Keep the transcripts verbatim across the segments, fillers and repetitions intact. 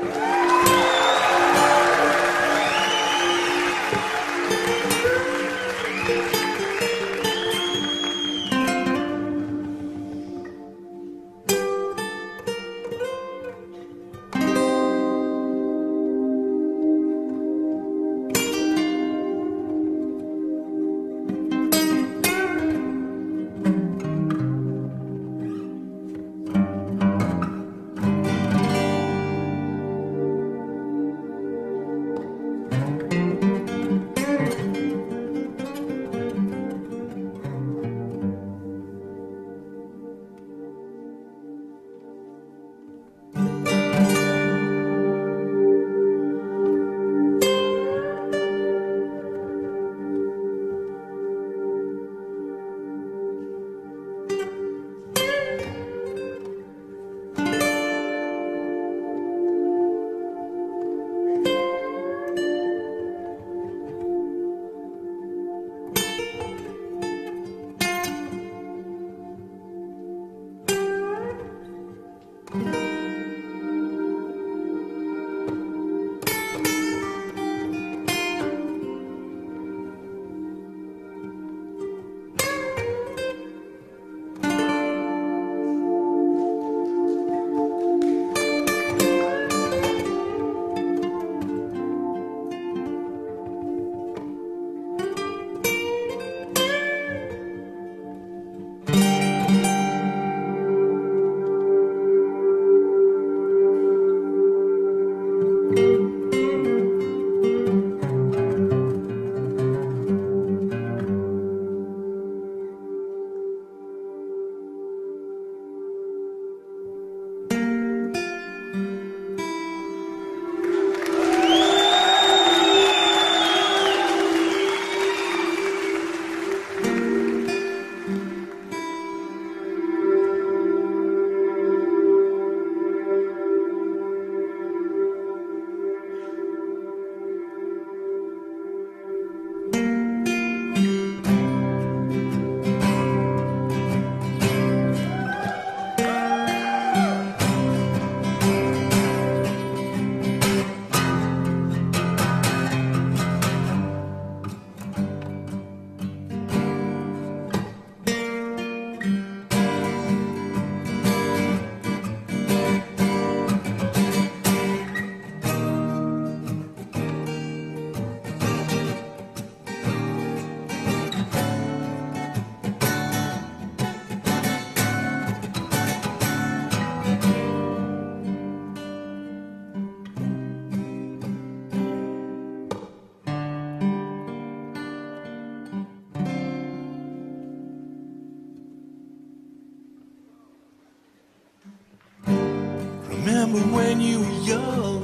Remember when you were young,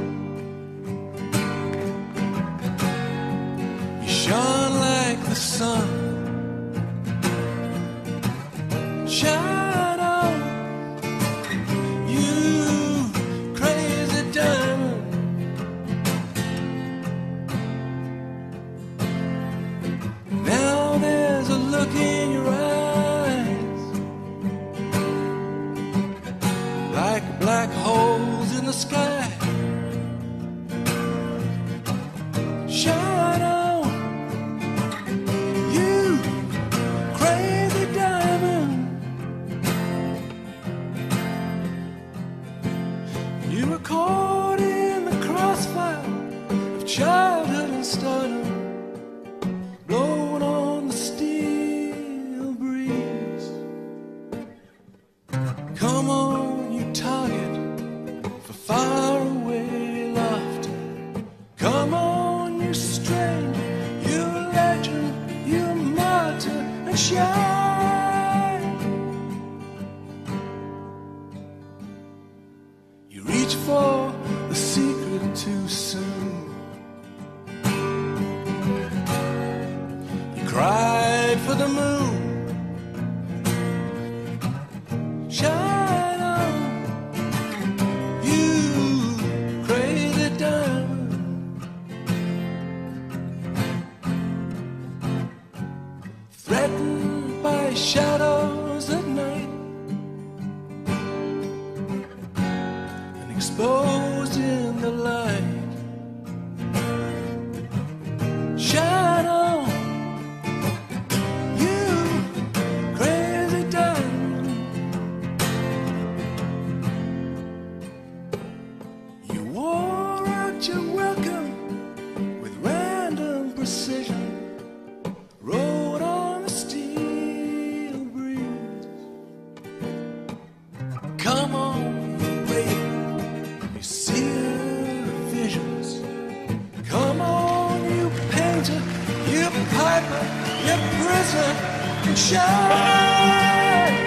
you shone like the sun. Shine on, you crazy diamond. Now there's a look in your eyes, like black holes in the sky. Shine on, you crazy diamond. You were caught in the crossfire of childhood and stardom, blown on the steel breeze. Come on, you target for faraway laughter. Come on, you stranger, you legend, you martyr, and shine. You reach for the secret too soon. exposed in the light. Shine on, you crazy diamond. You wore out your welcome with random precision. Rode on the steel breeze. Come on, baby, you see visions. Come on, you painter, you piper, you prisoner, and shine.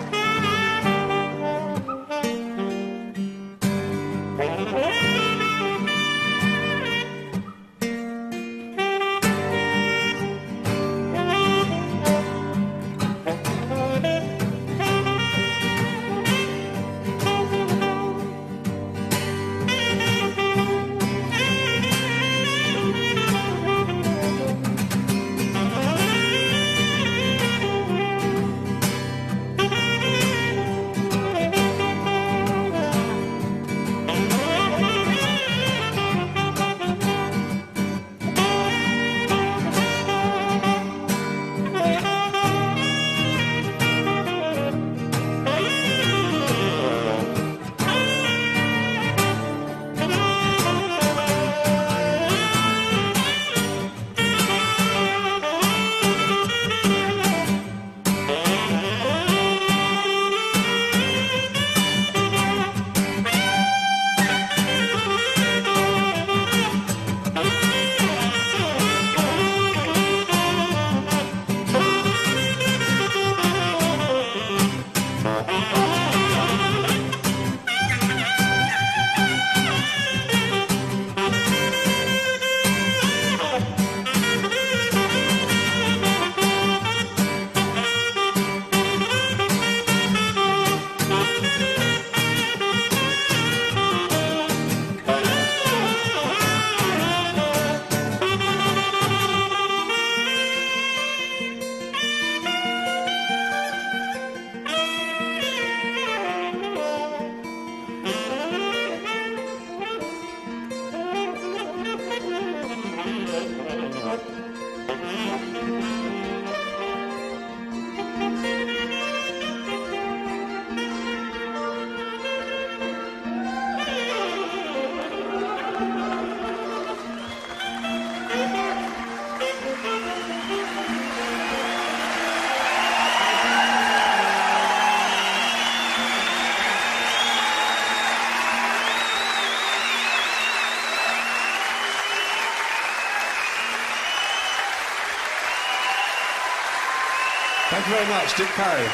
Thank you very much, Dick Parry.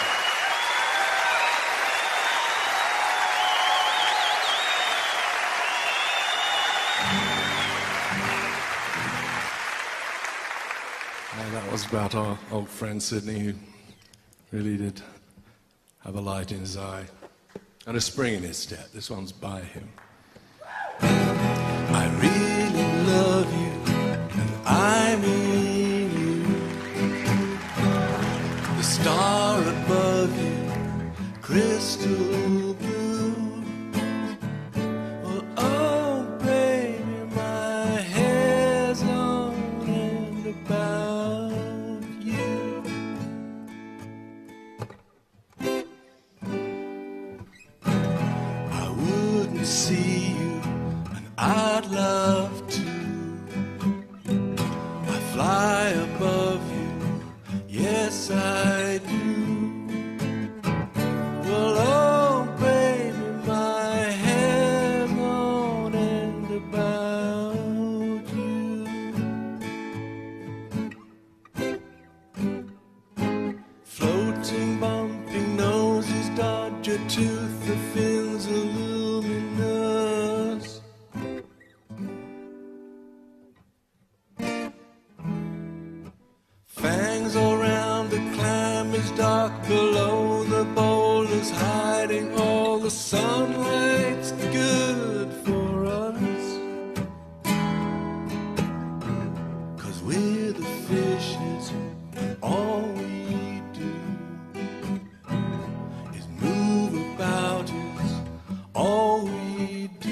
Well, that was about our old friend Sidney, who really did have a light in his eye and a spring in his step. This one's by him. I really love you, and I mean you. The star above you, crystal blue. Well, oh, baby, my hair's on and about you. I wouldn't see you, and I'd love to. I fly above you, yes I do. Well, oh baby, my hair's on and about you. Floating, bumping noses, dodge your tooth, the fins are luminous. Fangs all round, the climb is dark below, the boulders hiding all the sunlight's good for us. 'Cause we're the fishes, and all we do is move about, is all we do.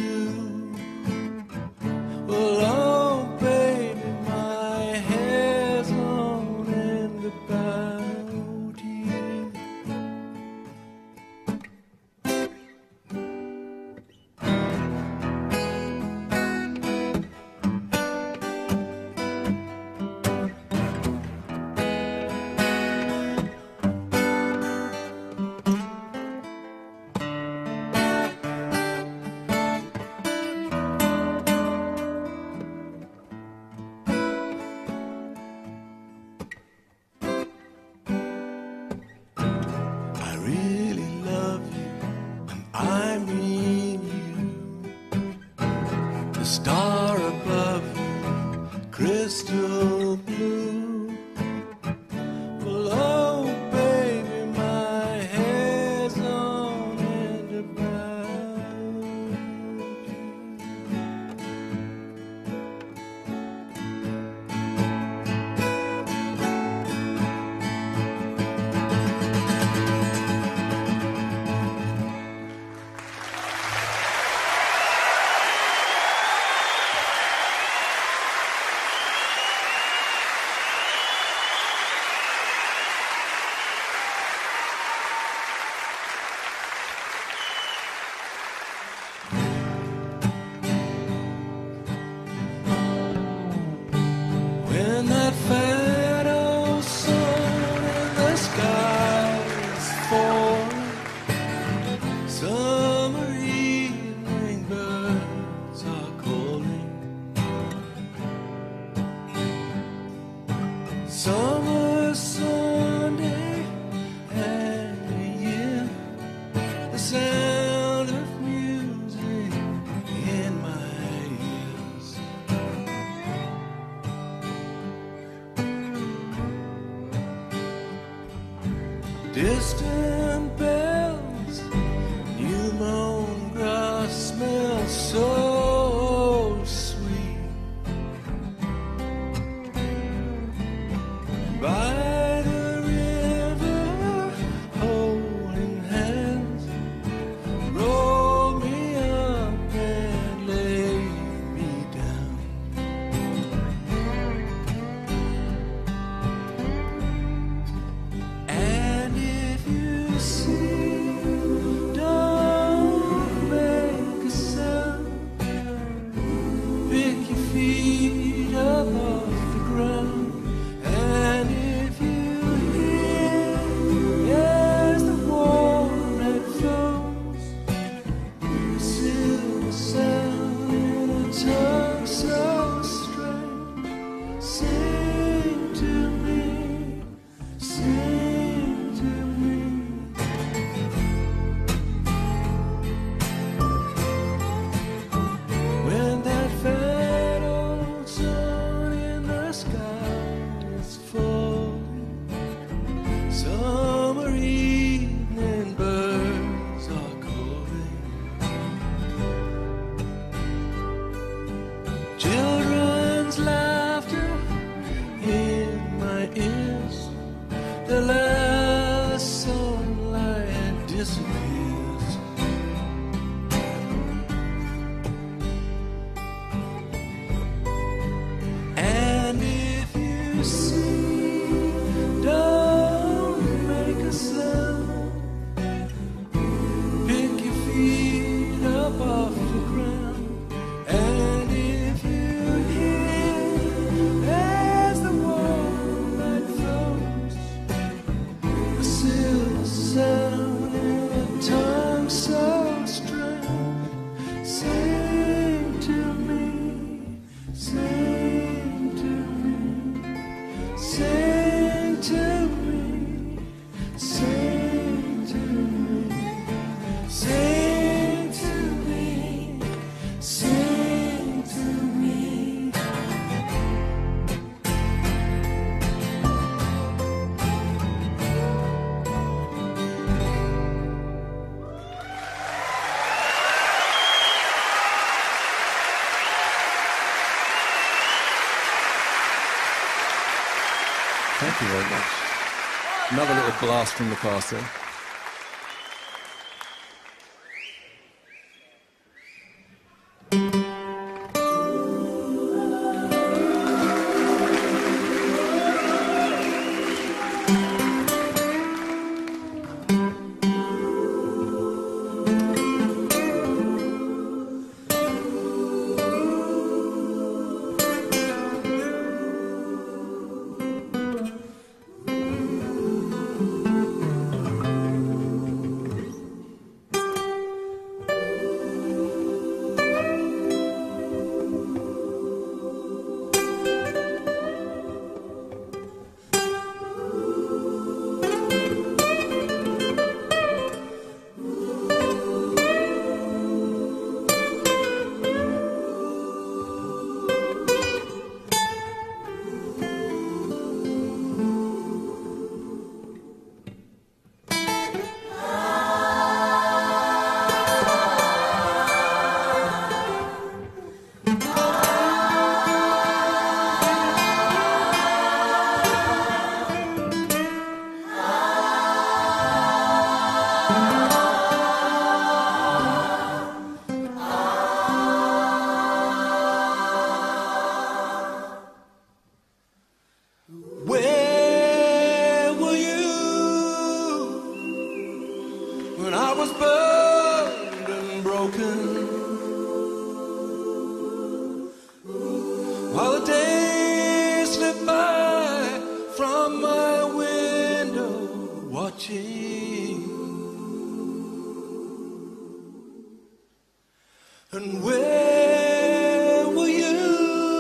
star above, crystal blue. Well, oh, baby, my head's on end about you. When that fat old sun in the sky is falling, summer evening birds are calling. Summer Sunday and the year, the sound of music in my ears. Distant bells, new mown grass smells so sweet. By the river, holding hands, roll me up and lay me down. And if you see, don't make a sound. Pick your feet up off the ground. And if you hear, there's the warm that flows, the silver sound in a tongue so strange. Sing to me, sing to me. When that fat old sun in the sky is falling, summer evening birds are calling. Children's laughter in my ears, the last sunlight disappears. And if you see, don't make a sound. Pick your feet up off the ground. And if you hear, there's the warm that flows, the silver sound in a tongue so strange. Sing to me, sing to me, sing to me, sing to me, sing to me, sing to me. Thank you very much. Another little blast from the past there. watching. And where were you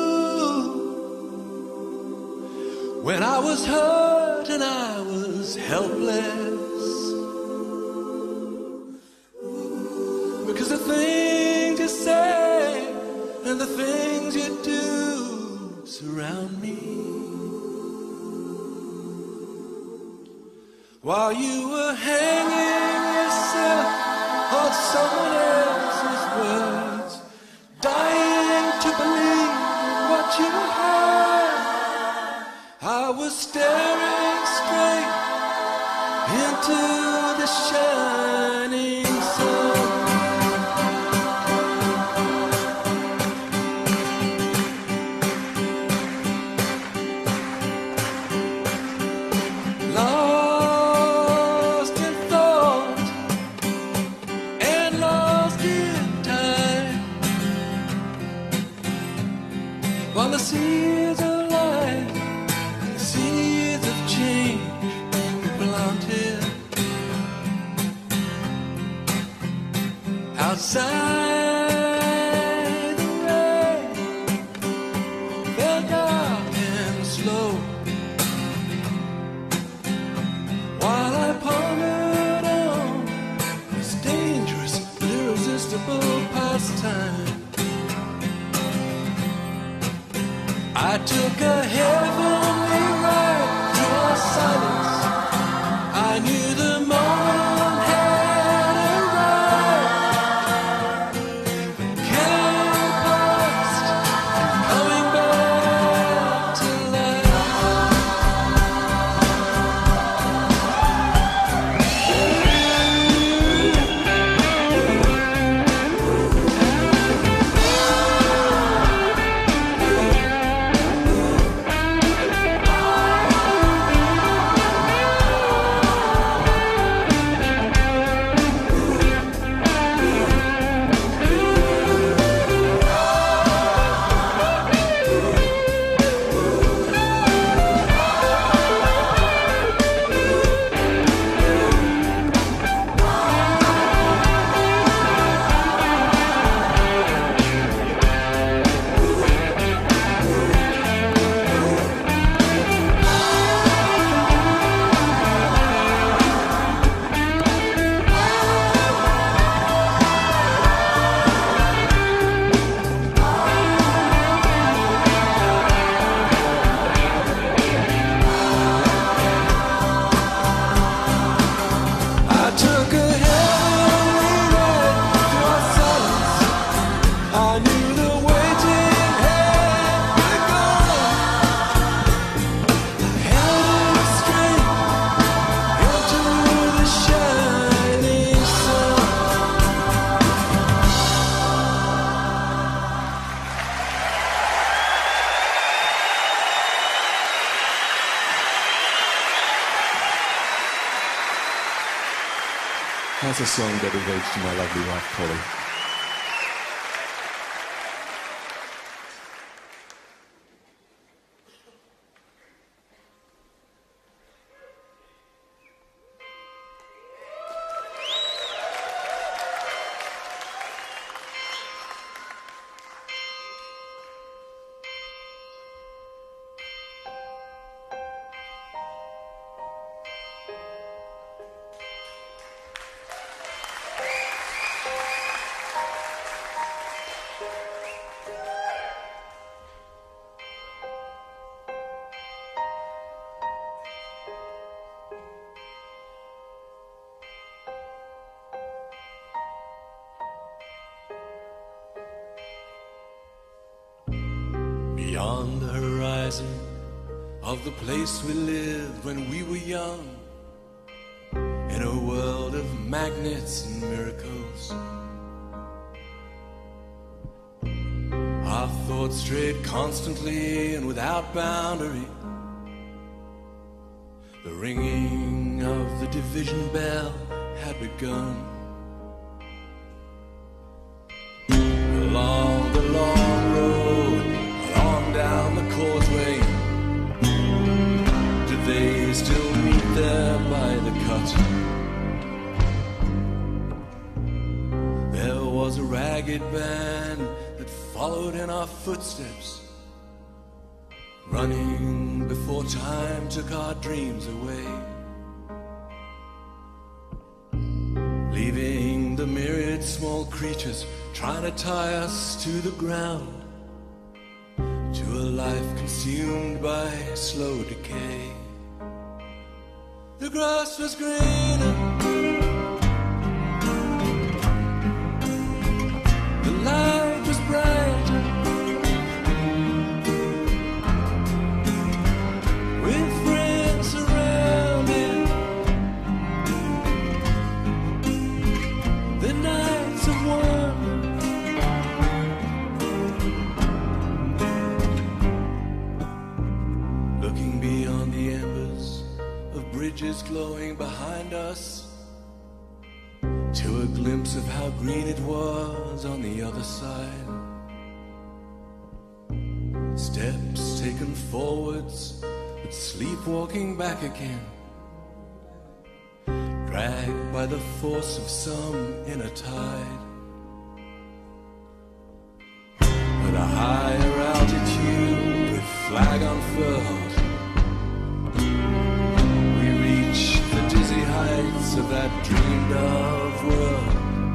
when I was hurt and I was helpless? Because the things you say and the things you do surround me. While you were hanging yourself on someone else's words, dying to believe in what you heard, I was staring straight into the shining sun. While the seeds of life, the seeds of change we planted outside, the rain fell dark and slow. While I pondered on this dangerous but irresistible pastime, I took a heavenly ride through our silence. I knew the moment had arrived. Carrying past, coming back to That's a song dedicated to my lovely wife, Polly. Beyond the horizon of the place we lived when we were young, in a world of magnets and miracles, our thoughts strayed constantly and without boundary. The ringing of the division bell had begun. Along the long road, along down the causeway, did they still meet there by the cut? ragged band that followed in our footsteps, running before time took our dreams away, leaving the myriad small creatures trying to tie us to the ground, to a life consumed by slow decay. The grass was greener, the light was brighter, with friends surrounding, the nights of wonder, looking beyond the embers of bridges glowing behind us, to a glimpse of how green it was on the other side. Steps taken forwards, but sleepwalking back again, dragged by the force of some inner tide. At a higher altitude, with flag unfurled, we reach the dizzy heights of that dreamed of world.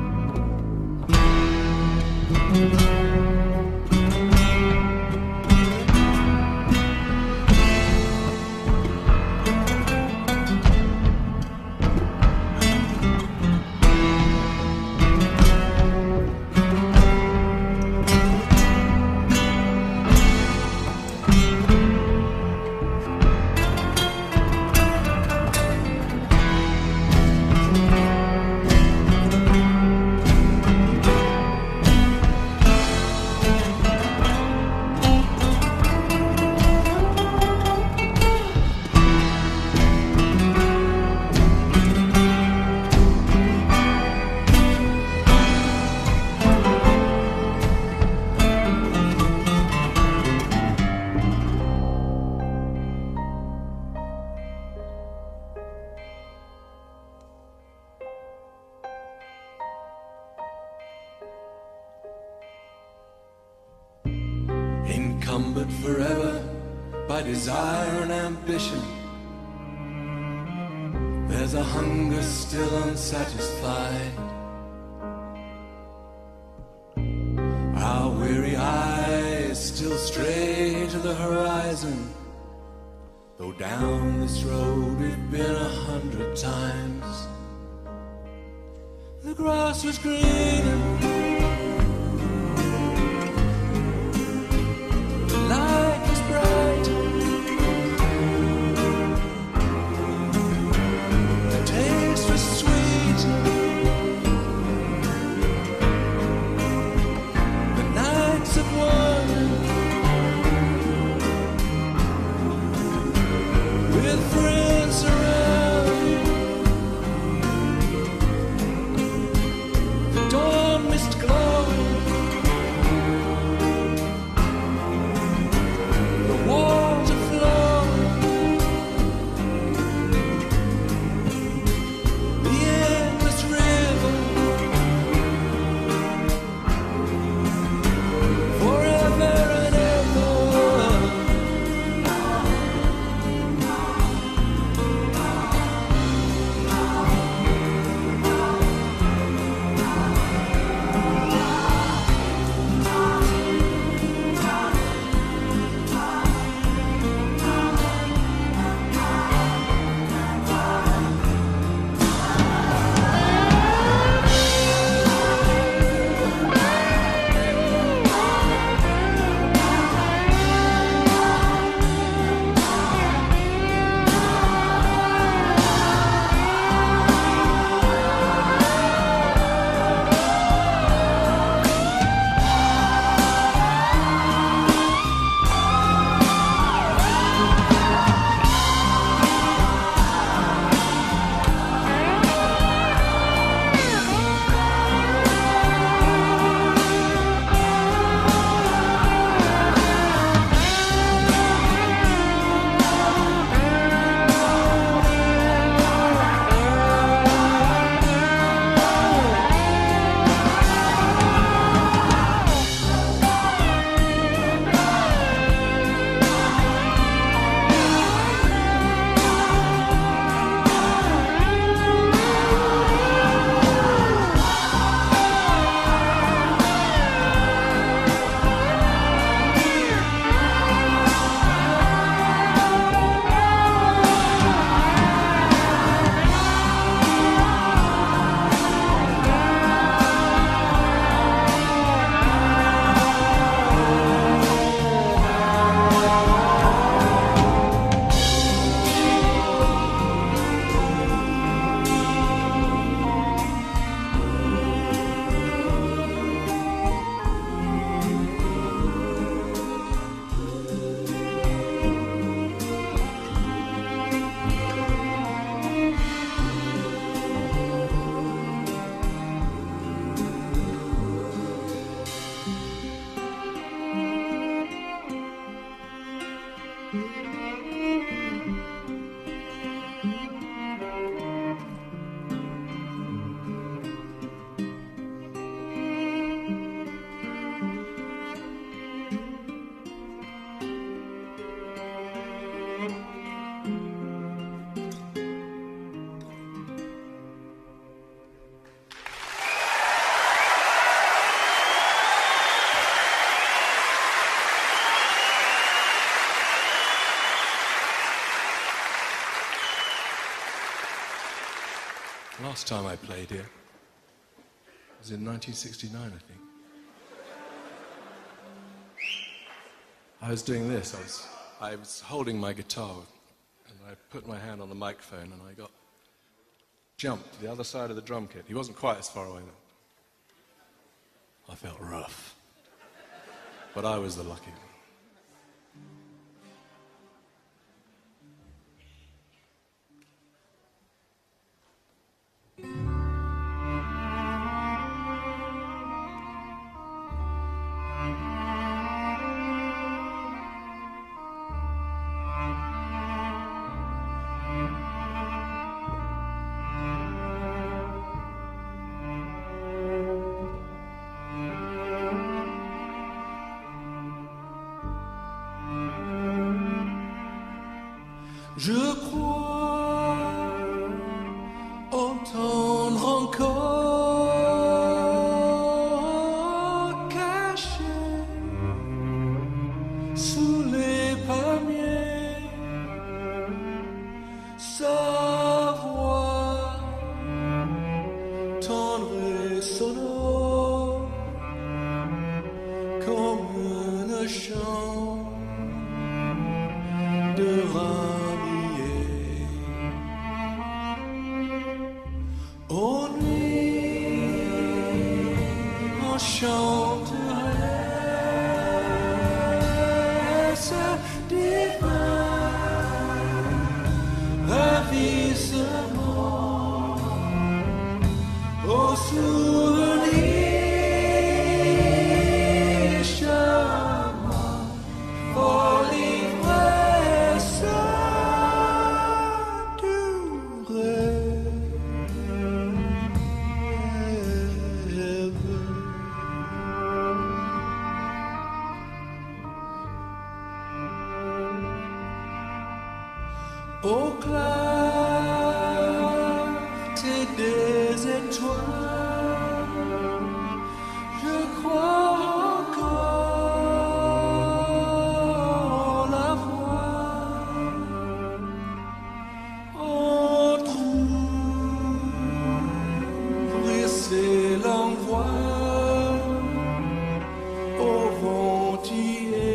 Encumbered forever by desire and ambition, there's a hunger still unsatisfied. Our weary eyes still stray to the horizon, though down this road we've been a hundred times. The grass was greener, light was brighter, the taste was sweeter, the nights of wonder, with friends around, the dawn mist glowing, water flowing, the endless river, forever. last time I played here was in nineteen sixty-nine, I think. I was doing this. I was, I was holding my guitar, and I put my hand on the microphone, and I got jumped to the other side of the drum kit. He wasn't quite as far away, though. I felt rough, but I was the lucky one. Je crois entendre encore caché sous les palmiers sa voix tendre et sonore comme un chant de rame. Aux nuits, on chanterait ce divin ravissement aux souvenirs charmants, pour l'ivresse du rêve. Au clarté des étoiles, je crois encore la voir entrouvrir ses longues voiles au ventiller.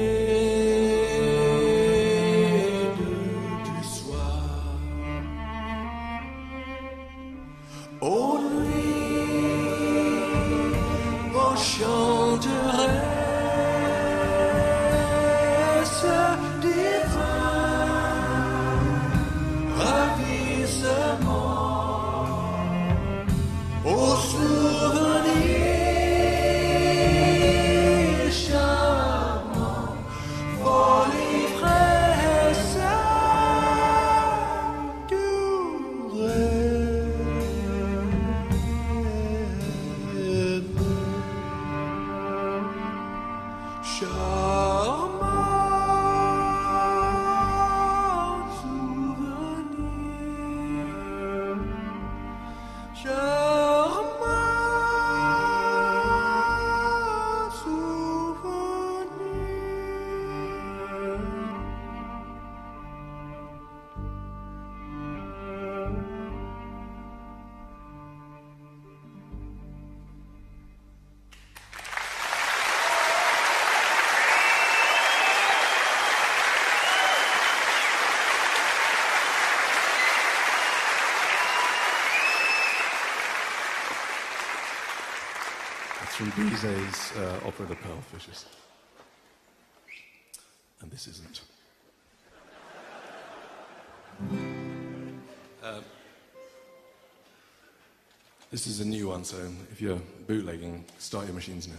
Aux nuits, on chanterait ce divin ravissement aux souvenirs charmants, pour l'ivresse du rêve. Charmant souvenir, charmant souvenir. From Bizet's uh, opera The Pearl Fishers. And this isn't. Uh, this is a new one, so if you're bootlegging, start your machines now.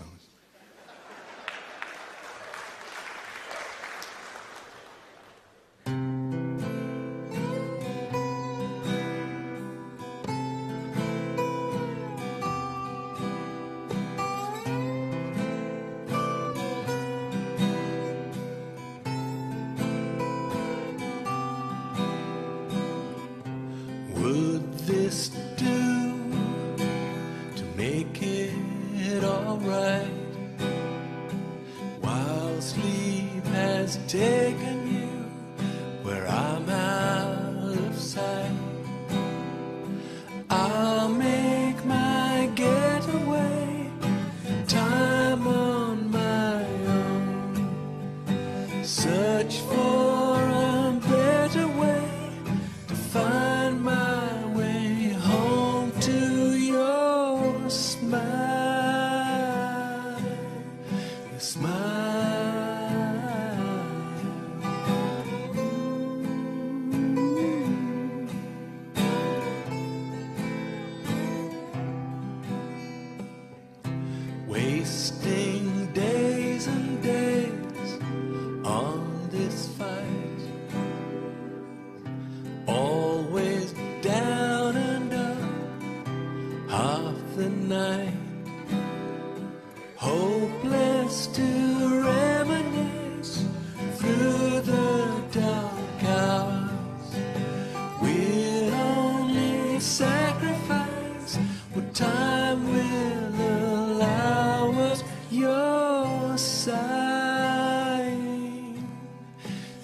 Would this do to make it alright? While sleep has taken you where I'm out of sight, I'm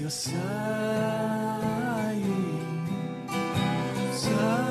you're sighing, sighing.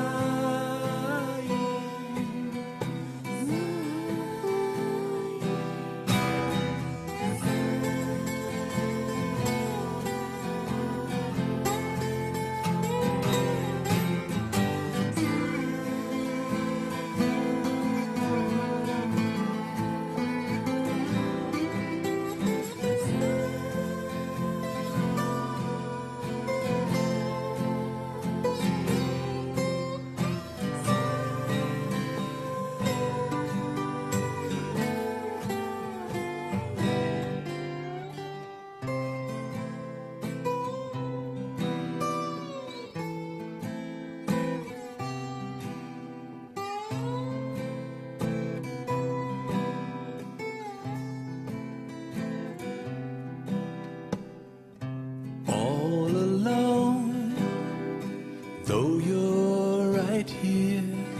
Though you're right here,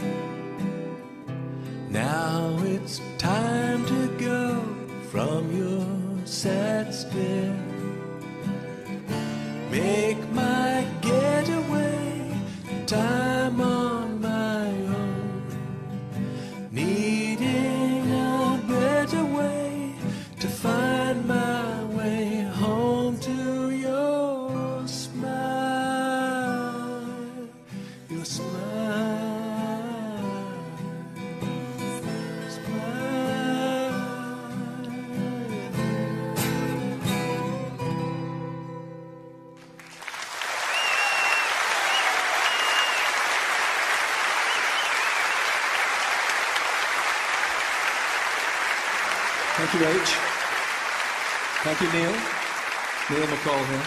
now it's time to go from your sad stare. Make my getaway, time on my own, needing a better way to find my way home to your smile. Your smile, smile. Thank you, Rach. Thank you, Neil. Neil McCall here.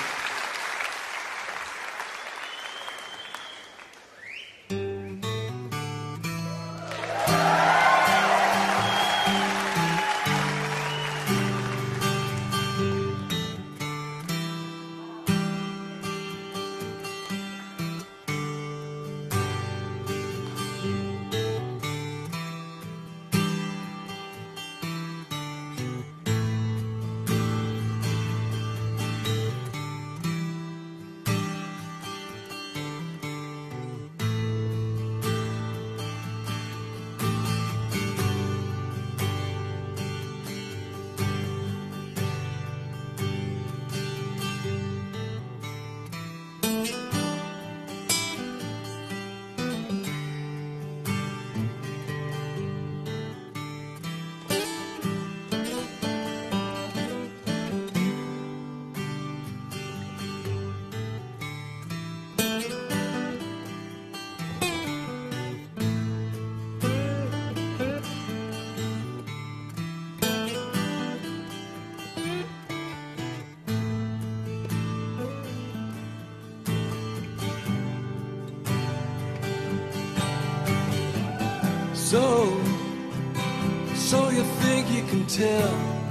So, so you think you can tell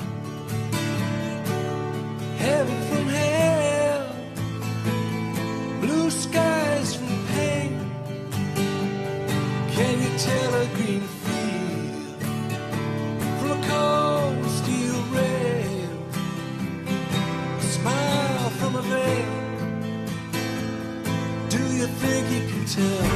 heaven from hell, blue skies from pain? Can you tell a green field from a cold steel rail, a smile from a veil? Do you think you can tell?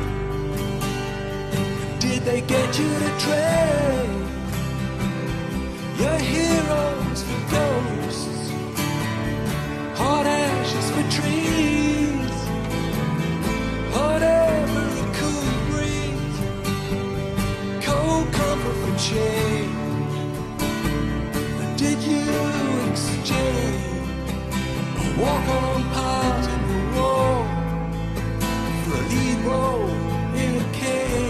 Did they get you to trade your heroes for ghosts, hot ashes for trees, whatever a cool breeze, cold comfort for change? Or did you exchange a walk-on part in the war for a lead role in a cave?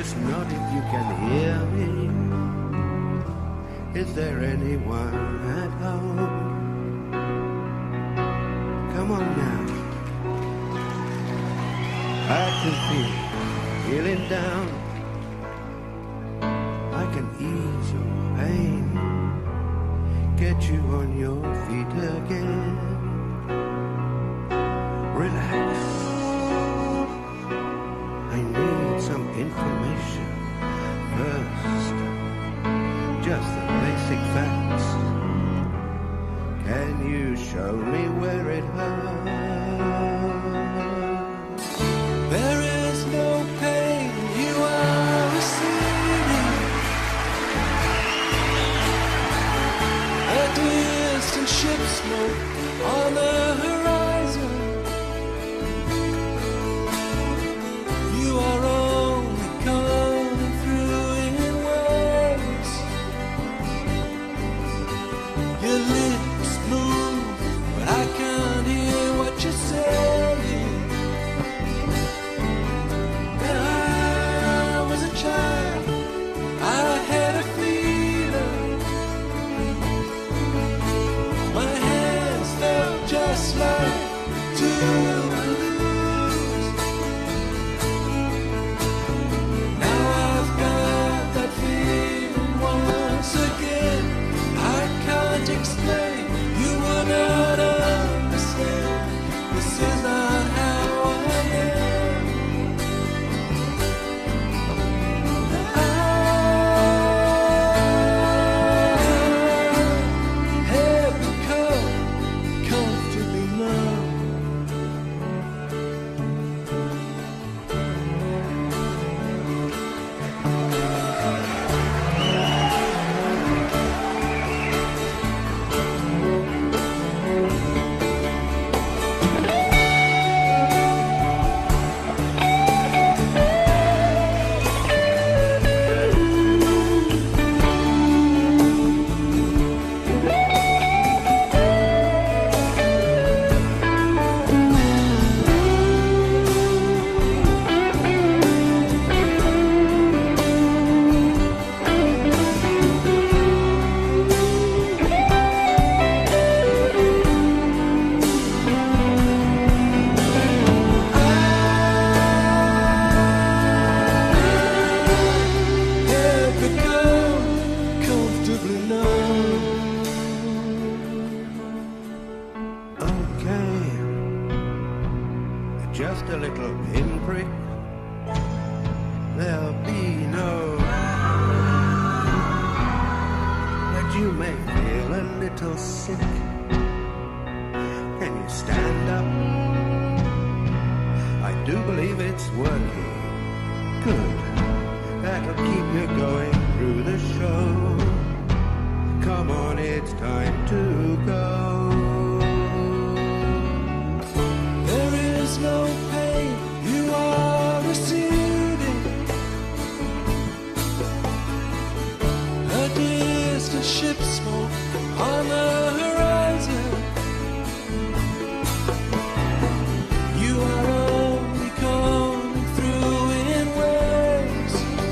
Just nod if you can hear me. Is there anyone at home? Come on now. I can feel feeling down. I can ease your pain, get you on your feet again. Relax. I need some information first. Just the basic facts. Can you show me where it hurts? There is no pain you are receiving. A distant ship smoke on the horizon. You are only coming through in waves. Your lips move, but I can't hear what you're saying. When I was a child, I had a fever. My hands felt just like two balloons. Now I've got that feeling once again. I can't explain, you will not understand. This is not how I am. I have become comfortably numb. Have become comfortably numb. Okay, just a little pinprick. There'll be no, but you may feel a little sick. Can you stand up? I do believe it's working. Good. That'll keep you going through the show. Come on, it's time to go. There is no pain you are receiving. A distant ship smoke on the horizon. You are only coming through in waves.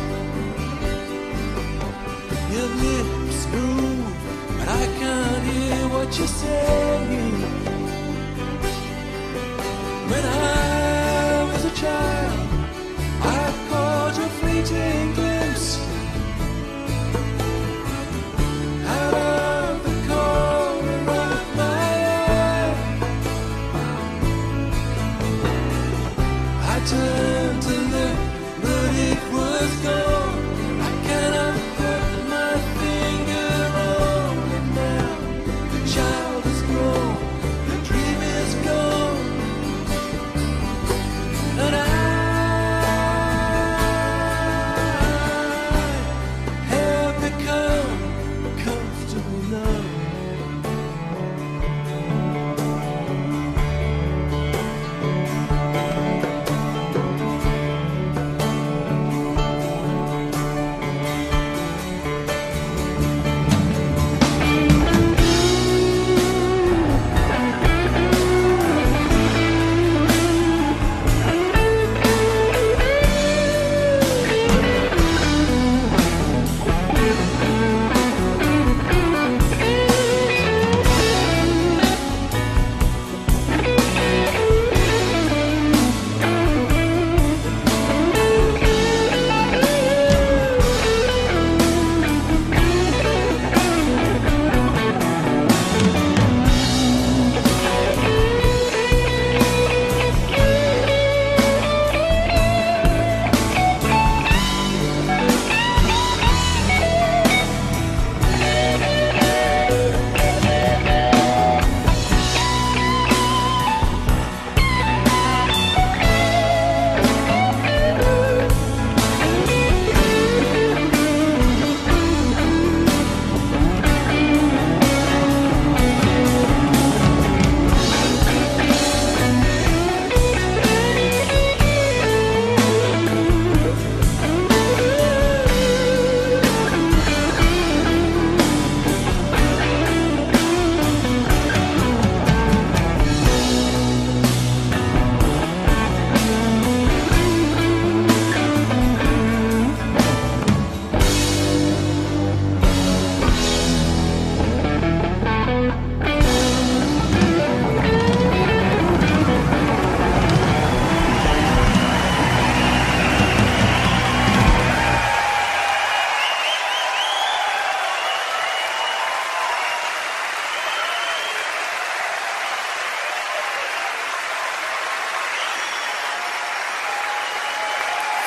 Your lips move, but I can't hear what you're saying. When I was a child, I caught a fleeting glimpse out of the corner of my eye. I turned to look, but it was gone. I cannot put my finger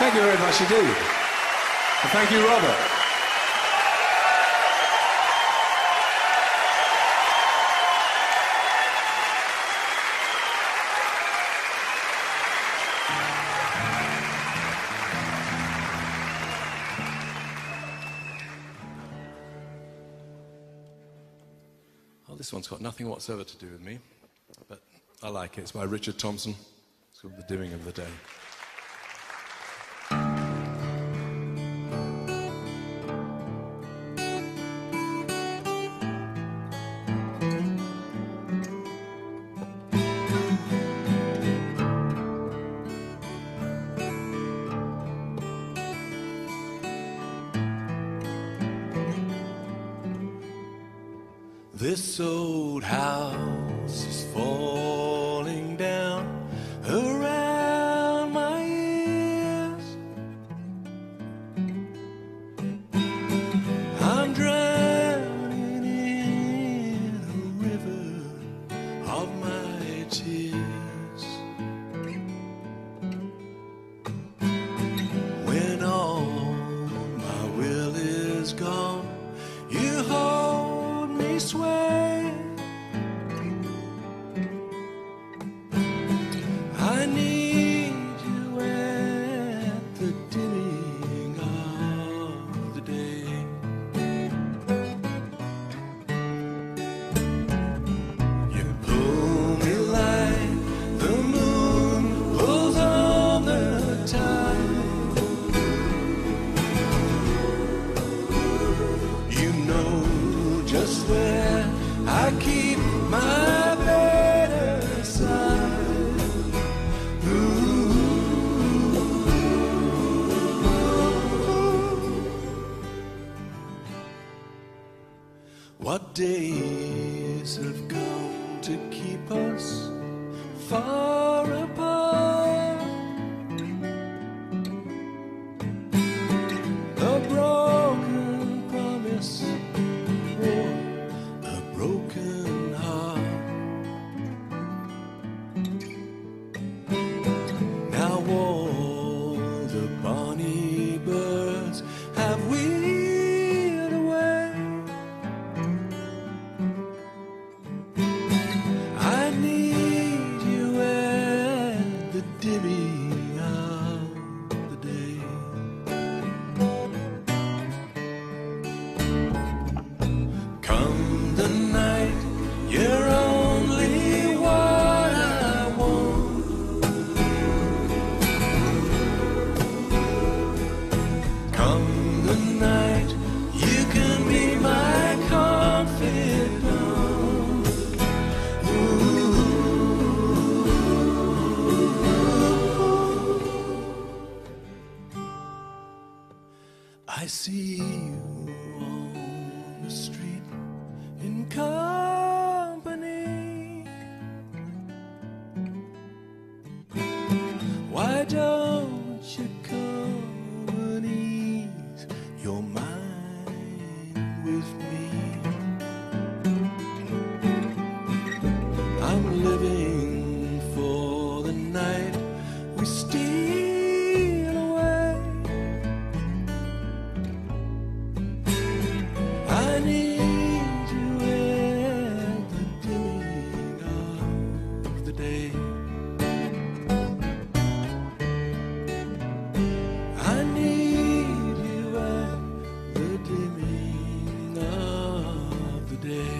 thank you very much indeed. And thank you, Robert. This one's got nothing whatsoever to do with me, but I like it. It's by Richard Thompson. It's called The Dimming of the Day. This old house is falling down around my ears. I'm drowning in a river of my tears. When all my will is gone, you hold me sway. I need you at the dimming of the day. You pull me like the moon pulls on the tide. You know just where I keep my better side. What days have come to keep us far apart? A broken promise or a broken heart. Now all the bonny birds have wheeled away. I need you at the dimming of the day. Come the night, you're only what I want. Come the night, you can be my confidant. I see you on the street in company. Why don't you come and ease your mind with me? I'm living for the night we steal away. I need you at the dimming of the day. I need you at the dimming of the day.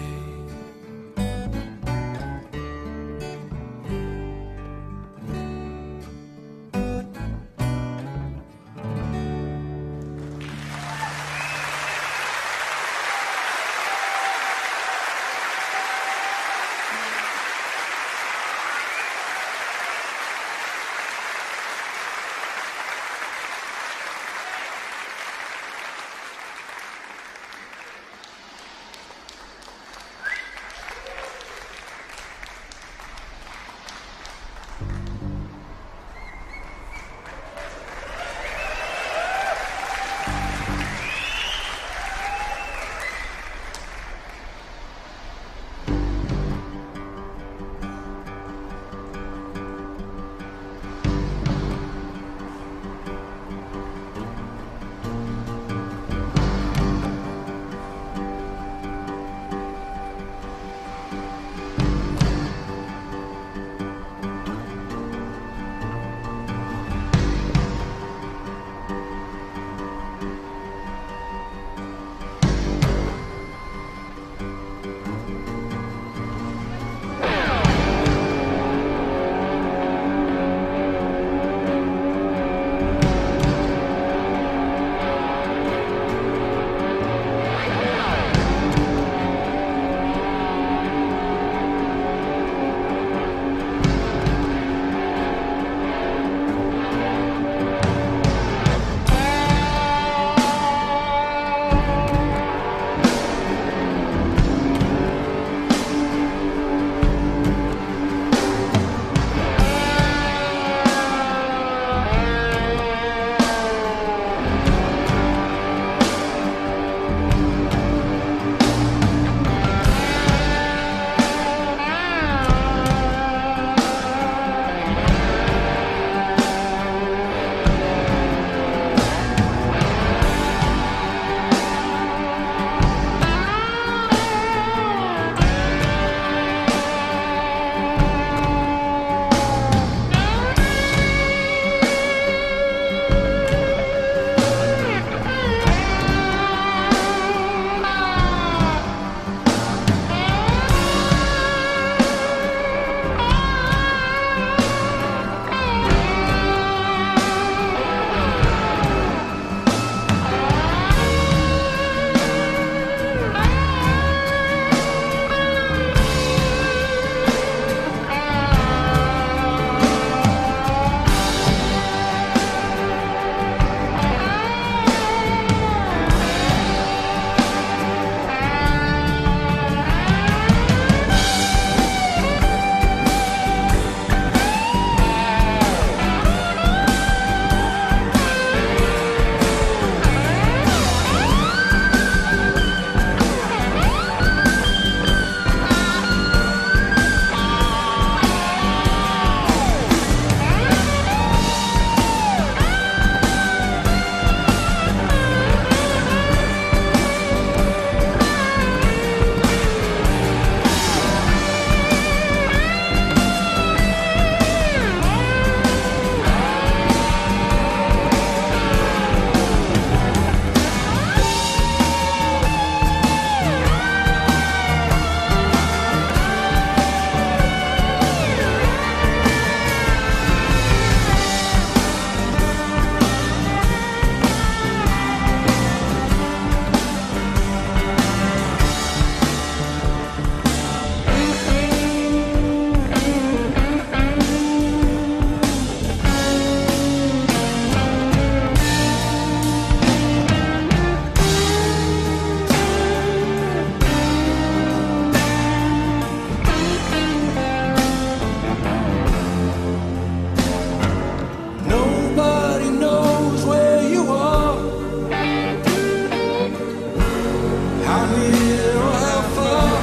I'm here or how far.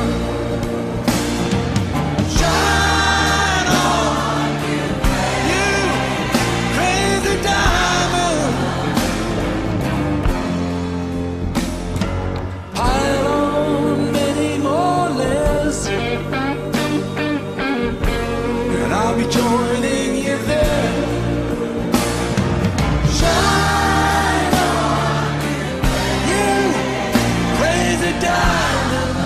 Shine on, you crazy diamond. Pile on many more layers, and I'll be joining you there. Shine on, you crazy diamond,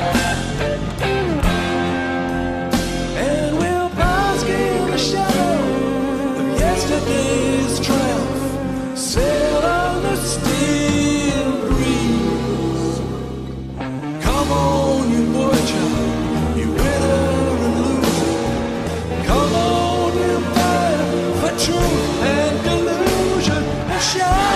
and we'll bask in the shadow of yesterday's triumph. Sail on the steel breeze. Come on, you boy child, you winner and loser. Come on, you fight for truth and delusion and shine.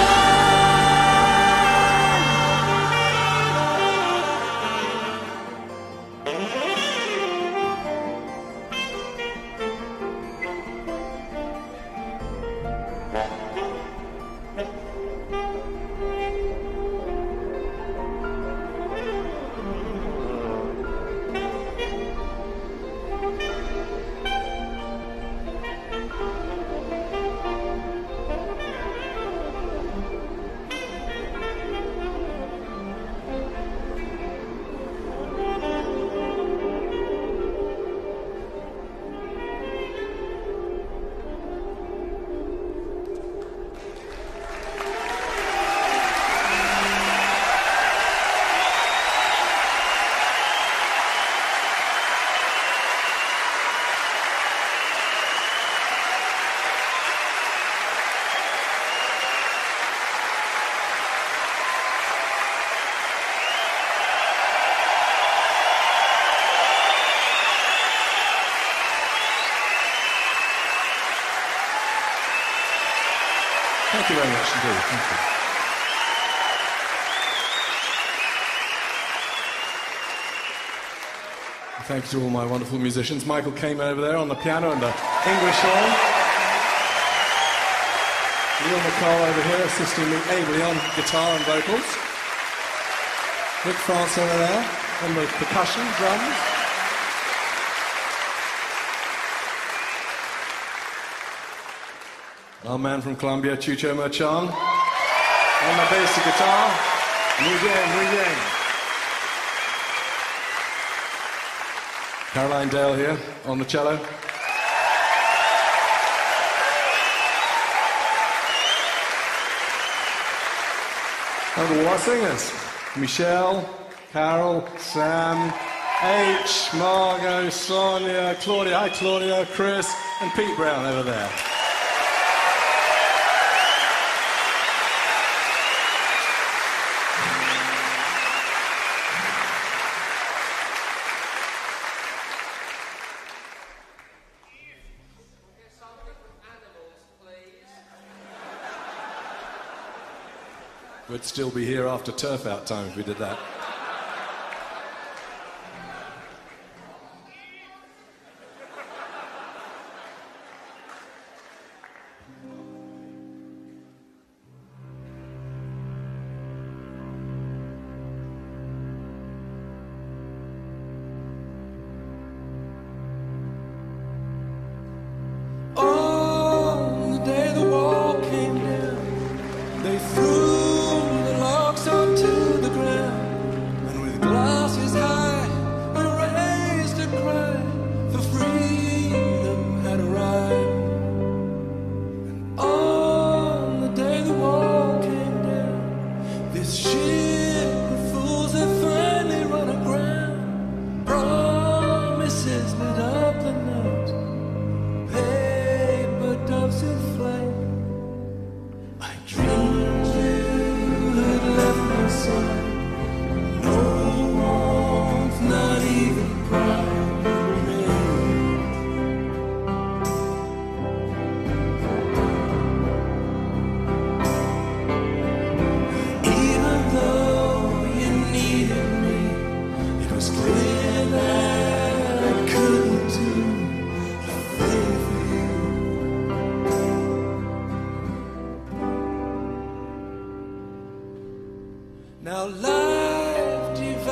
Thank you very much indeed. Thank you. Thank you to all my wonderful musicians. Michael came over there on the piano and the English horn. Neil McCall over here assisting me ably on guitar and vocals. Rick France over there on the percussion, drums. Our man from Colombia, Chucho Merchan, on the bass guitar. Muy bien, muy bien. Caroline Dale here on the cello. And all our singers. Michelle, Carol, Sam, H, Margot, Sonia, Claudia, hi Claudia, Chris, and Pete Brown over there. We'd still be here after turf out time if we did that. On the day the wall came down, they threw the logs onto the ground, and with glasses high and raised a cry for freedom had arrived. And on the day the wall came down, this ship of fools had finally run aground. Promises lit up the night, paper doves in flame. I dreamed you had left my side. No warmth, not even pride remained. Even though you needed me, it was clear that I couldn't do a thing for you. Now life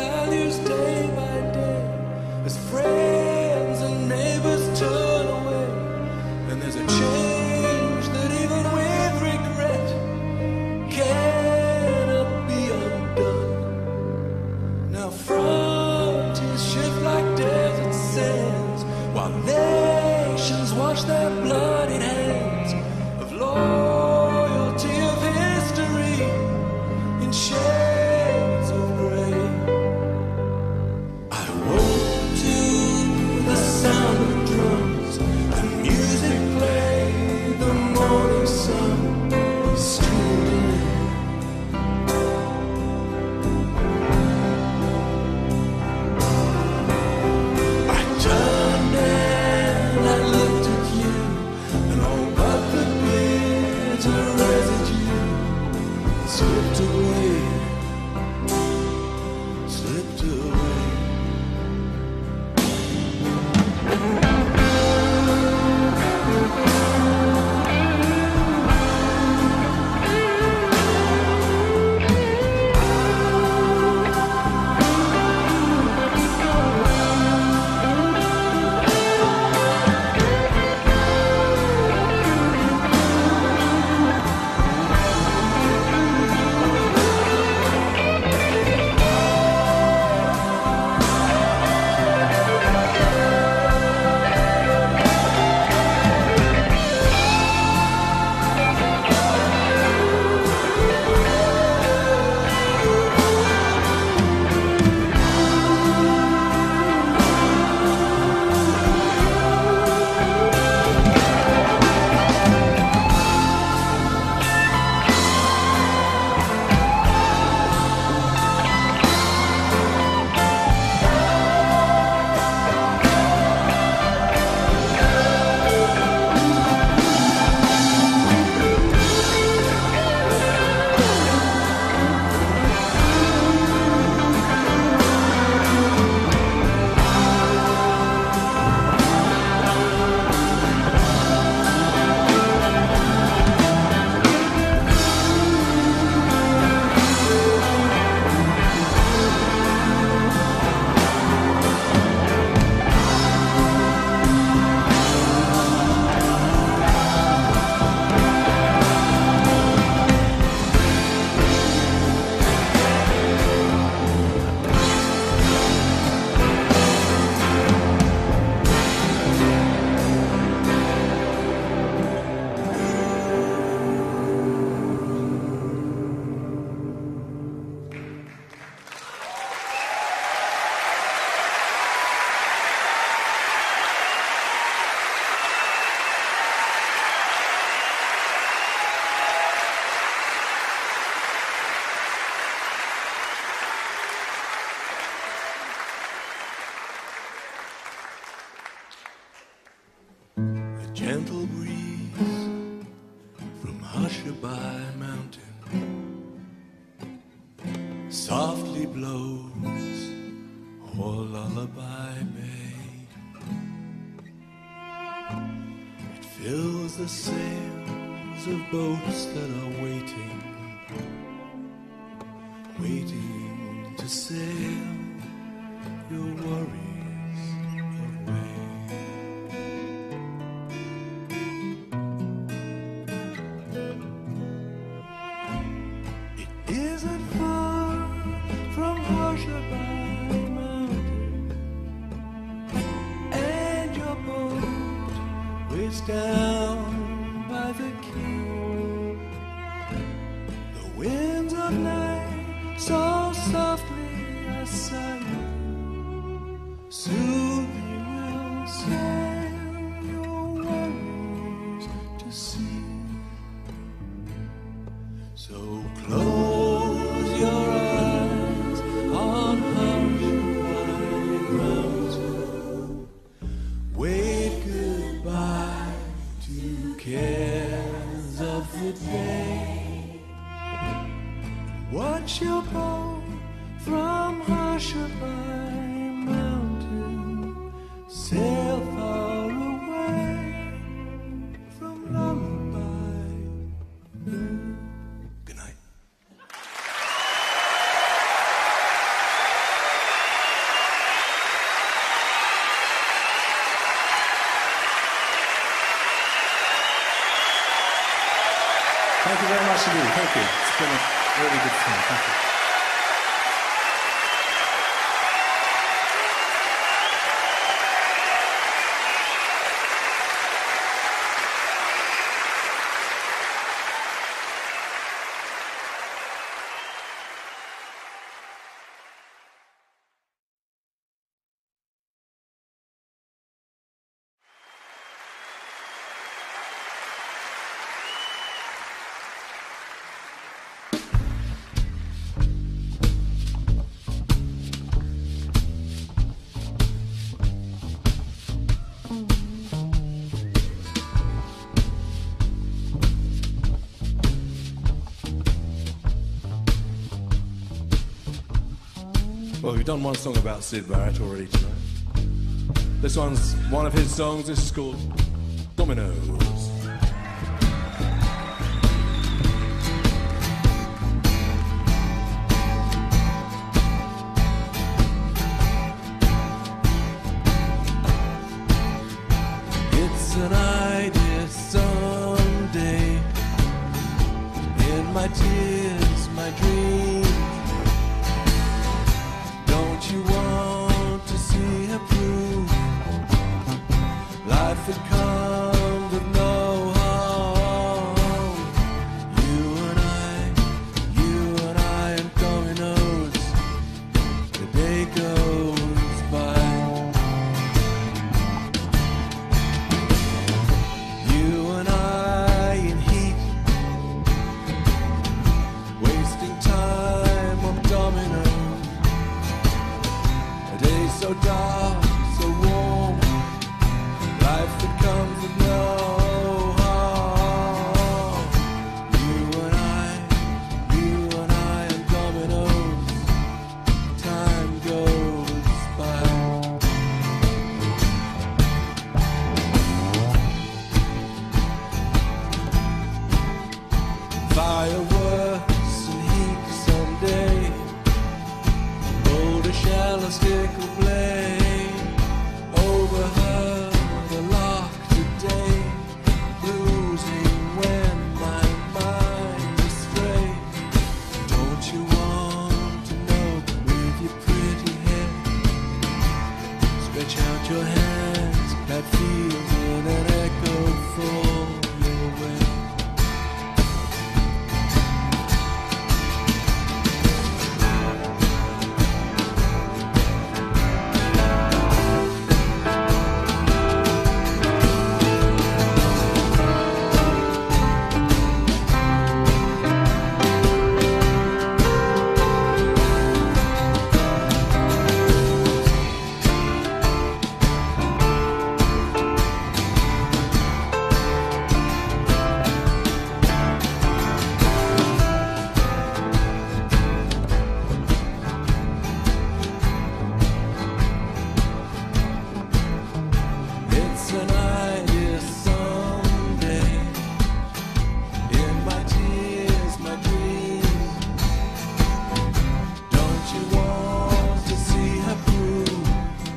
slipped away. Gentle breeze from Hushabye Mountain softly blows o'er Lullaby Bay. It fills the sails of boats that are waiting, waiting to sail your worries away. Isn't far from Hushabye Mountain, and your boat waits down by the quay. The winds of night so softly are sighing, soon they will sail your worries to sea. So close your eyes on Hushabye Mountain. Wave goodbye to cares of the day. Watch your boat from Hushabye Mountain sail far away from Lullaby Bay. Good night. Thank you very much indeed. Thank you. It's been a really good time. Thank you. we've done one song about Sid Barrett already tonight. This one's one of his songs. This is called Dominoes. It's an idea someday. In my tears, my dreams. Don't you want to see her prove life had come with no harm? You and I, you and I and dominoes. The day goes by. You and I in heat, wasting time on dominoes. A day so dark, so warm, life that comes with no harm. You and I, you and I and dominoes. Time goes by. Fireworks and heat someday. Hold a shallow stick of blame over her, the lock today. Losing when my mind is straight. Don't you want to know with your pretty hair? Stretch out your hands, that feels in an echo for your way. It's an idea someday. In my tears, my dreams. Don't you want to see her prove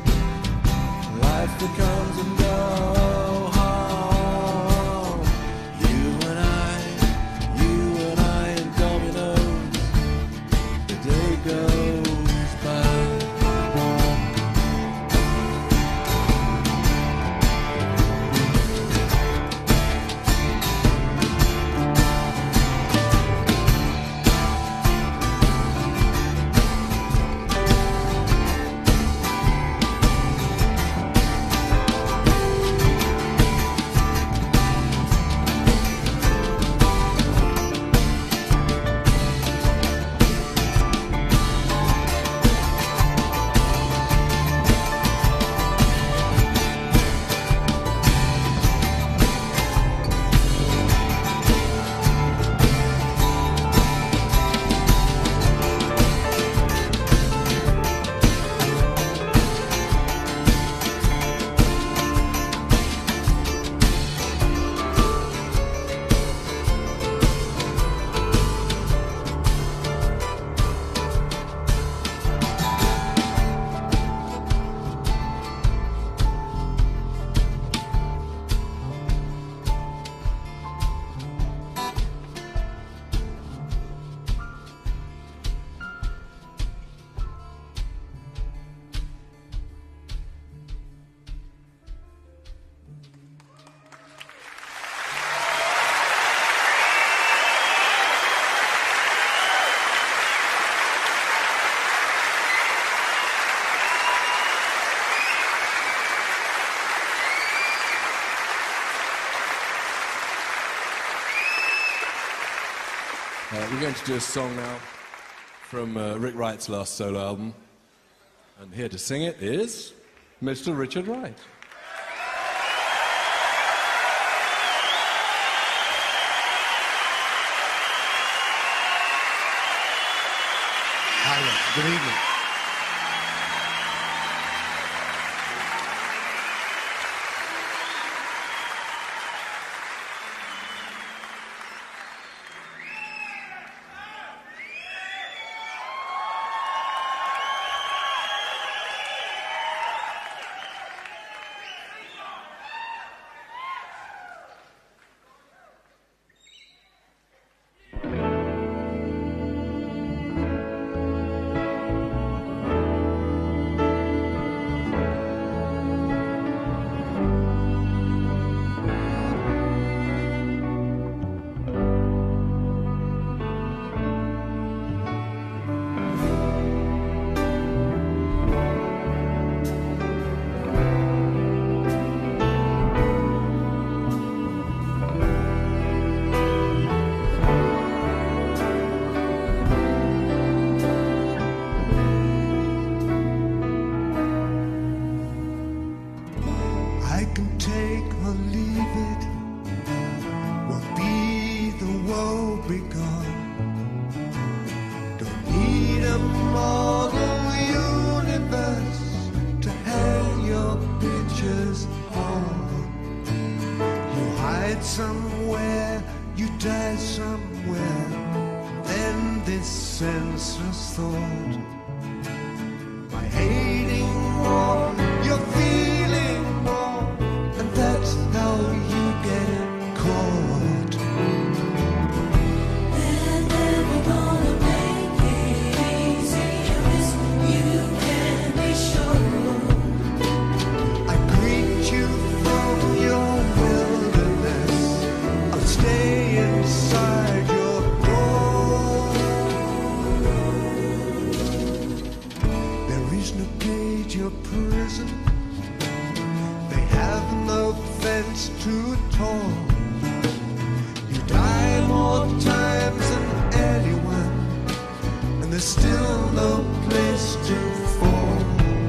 life becomes with no harm? You and I, you and I and dominoes. The day goes by. Uh, we're going to do a song now from uh, Rick Wright's last solo album. And here to sing it is Mister Richard Wright. Hi, good evening. died somewhere, you died somewhere. Then this senseless thought, by hating more, you're feeling more, and that's how you get caught. They're never gonna make it easy, this you can be sure. I greet you from your wilderness, I'll stay inside your door. There is no cage or prison, they have no fence too tall. You die more times than anyone, and there's still no place to fall.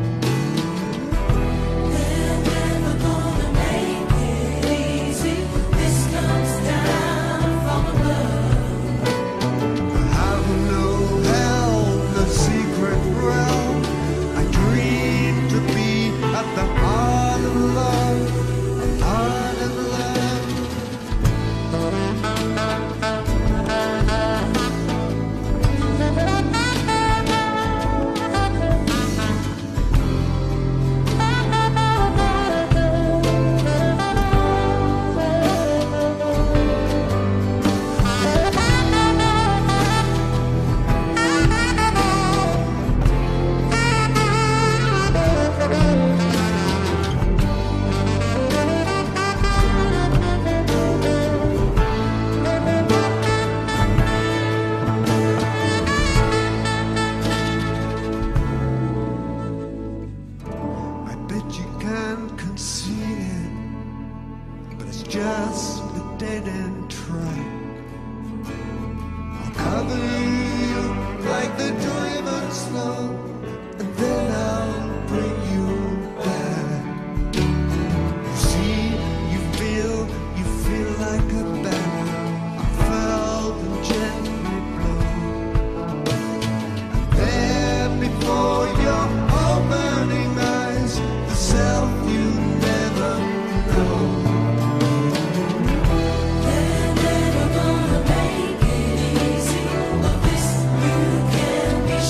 They're never gonna make it easy, this comes down from above. I have no hell, no secret realm. I dream to be at the heart of love, heart of love. I bet you can't conceive it, but it's just a dead-end track. I'll cover you like the diamond snow, and then I'll bring you back. You see, you feel, you feel like a banner. I felt them gently blow. There before your opening eyes, the self you never know. They're never gonna make it easy, of this you can be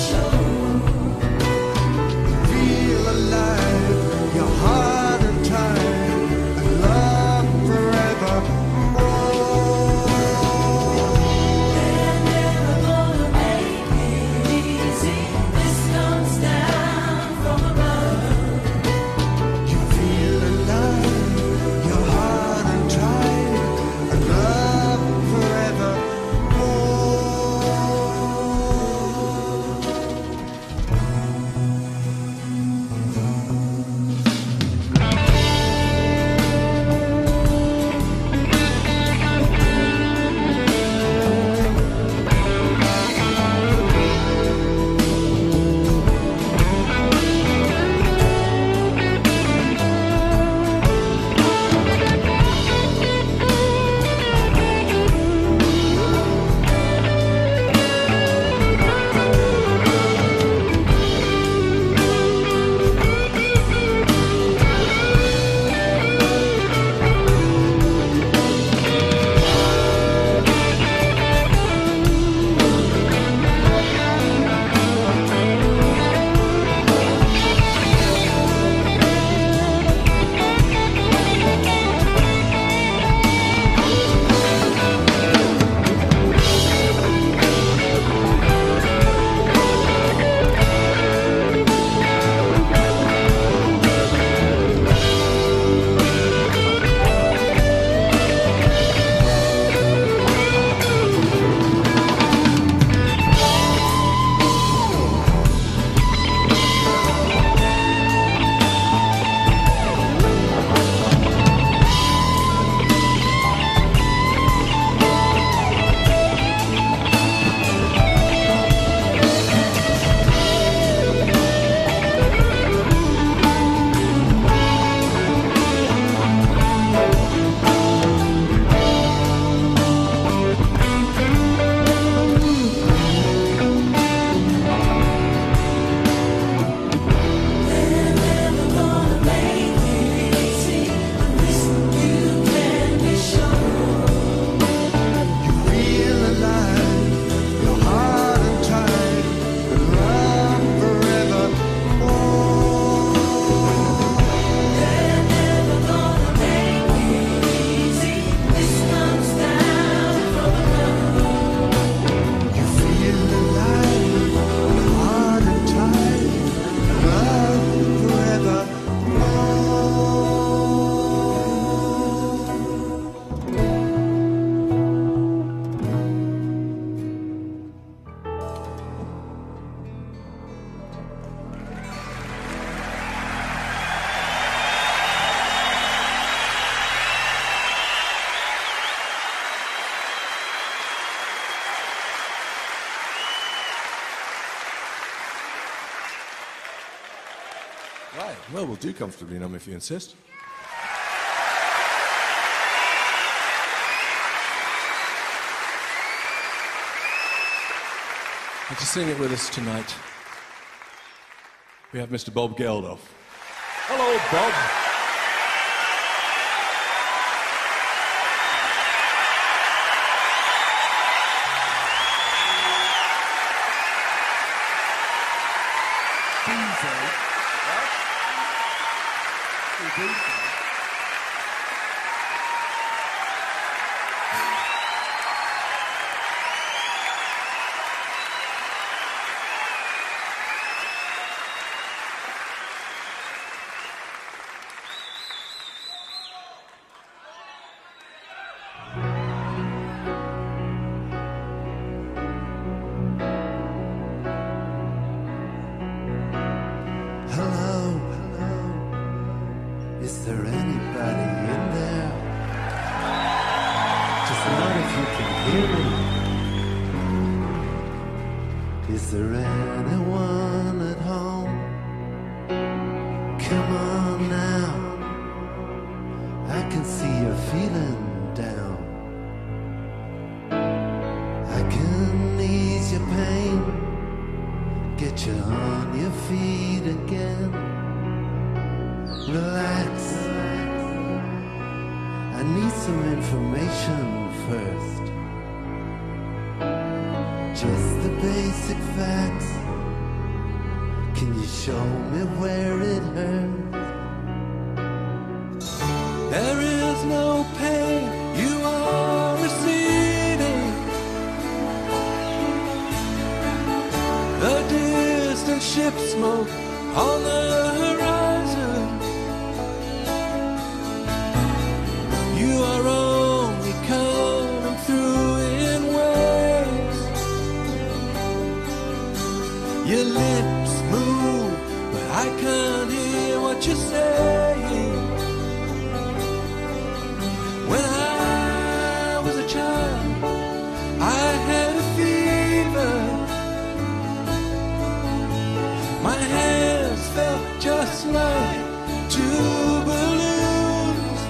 Right. Well, we'll do Comfortably Numb if you insist. And to sing it with us tonight, we have Mister Bob Geldof. Hello, Bob. Hello, hello. Is there anybody in there? Just not if you can hear me. Is there anyone at home? Come on now. I can see you're feeling down. I can ease your pain. Get you on your feet again. Relax. I need some information first. Just the basic facts. Can you show me where it hurts? There is no pain, you are receding. The distant ship smoke on the horizon. You are only coming through in waves. Your lips move, but I can't hear what you're saying. When I was a child, I had a fever. My hands felt just like two balloons.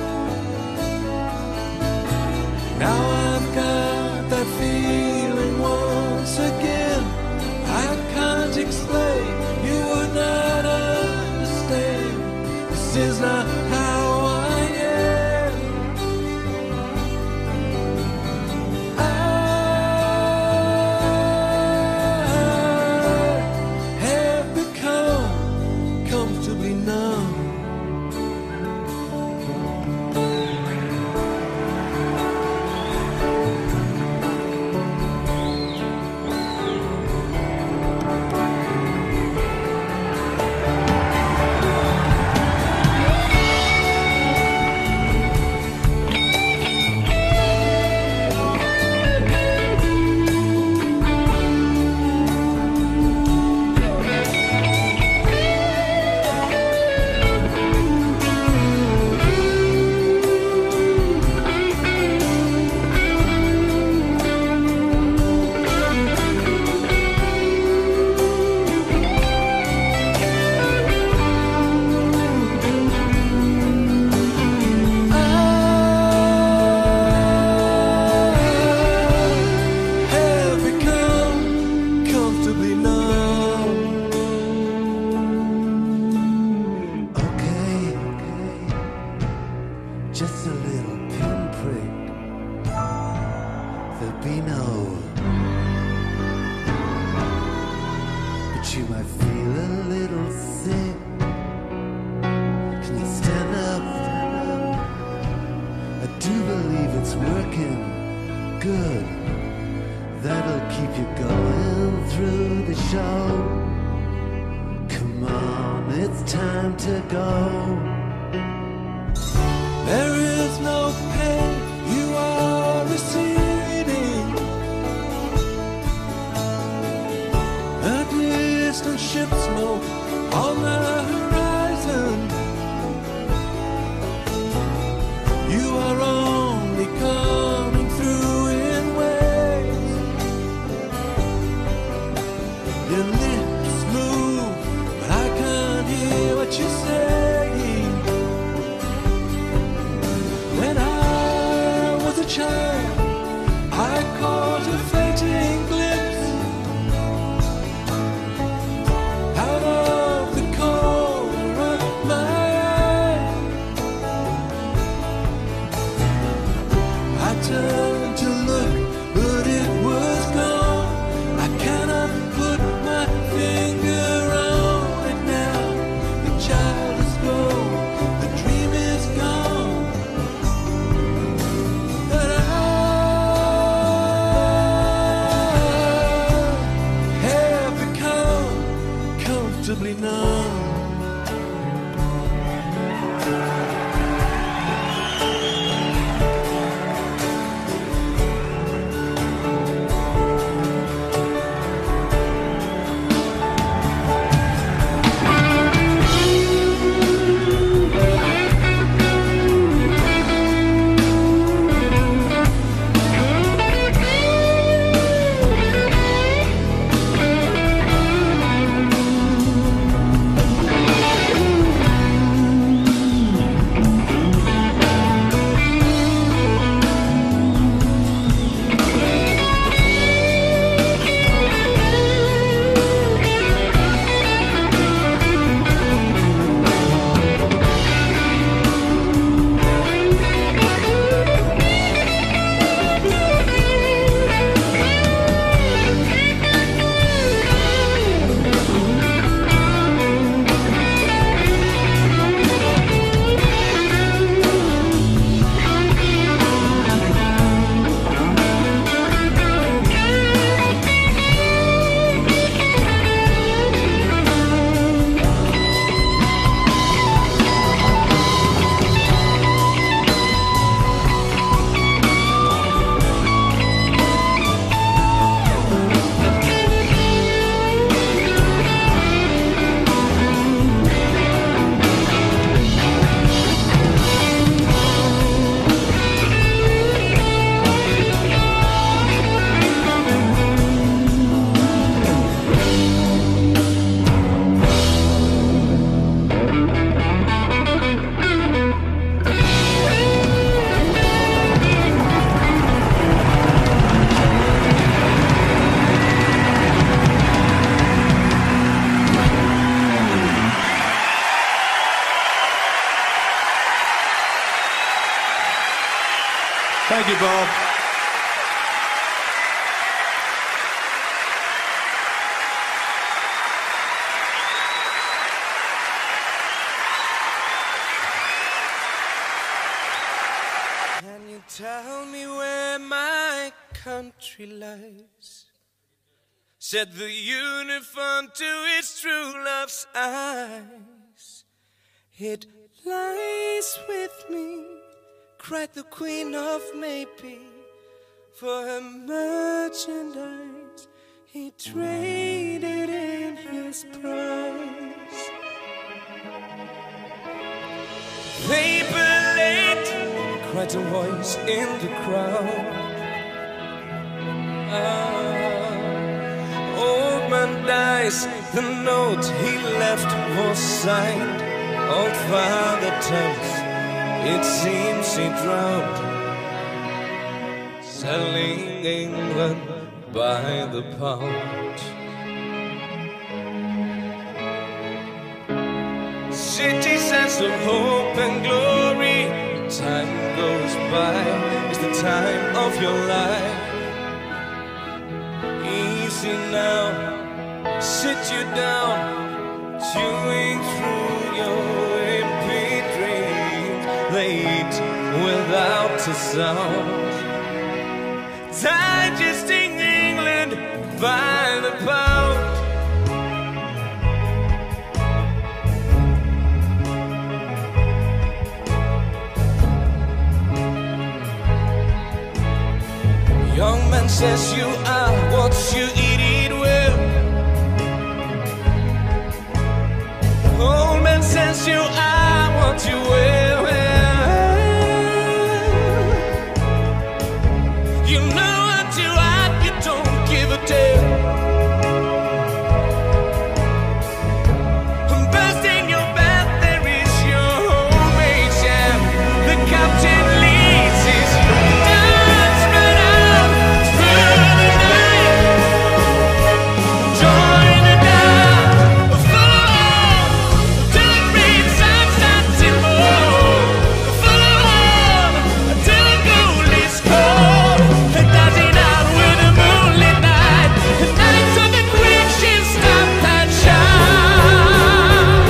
Now I've got that feeling once again. I can't explain, you would not understand. This is not how I am. I have become comfortably numb. Have become comfortably numb. Okay, okay. Just a little pinprick. There'll be no. But you might feel a little sick. Can you stand up? I do believe it's working. Good. That'll keep you going through the show. Come on, it's time to go. There is no pain, you are receding. A distant ship smoke on the horizon. You are only coming through in waves. Your lips move, but I can't hear what Thank you, Bob. Can you tell me where my country lies? Said the uniform to its true love's eyes. It lies with me, cried the Queen of Maybe. For her merchandise he traded in his price. Paper late, cried a voice in the crowd. Ah, old man dies, the note he left was signed. Old Father Thames, it seems he drowned, selling England by the pound. Citizens of hope and glory, time goes by, it's the time of your life. Easy now, sit you down, chewing through your empty dreams. They eat without a sound, digesting England by the pound. Young man says you are what you eat, eat well. Old man says you are what you wear. You know what you are, you don't give a damn. Bursting your bath, there is your homemade jam. The captain leads his dance out through the night. Join the dance, follow till it reads outside Timor. Follow on till the goal is scored. Dancing out with the moonlit night. The nights of the Greek ships stop and shine.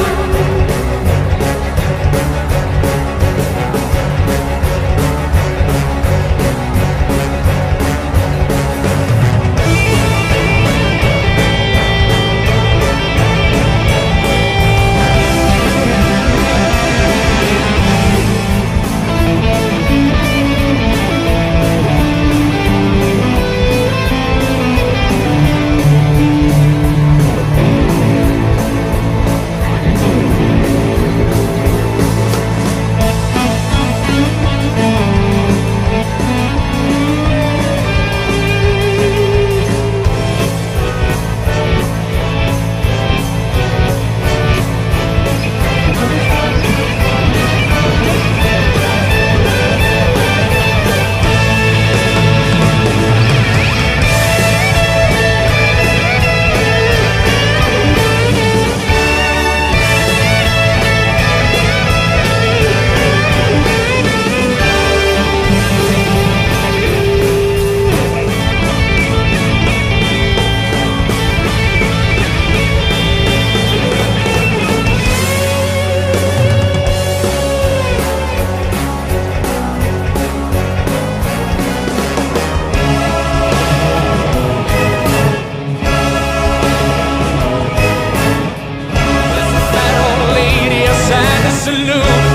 That old lady outside the saloon,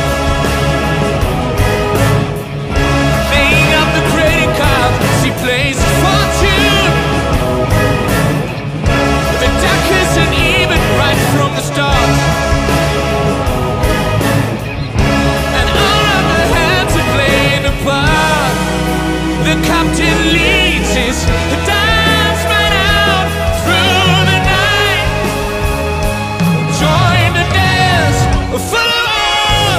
laying up the credit card, she plays a fortune. The duck isn't even right from the start, and all of the hands are playing a part. The captain leads his dance man out through the night. Join the dance, follow on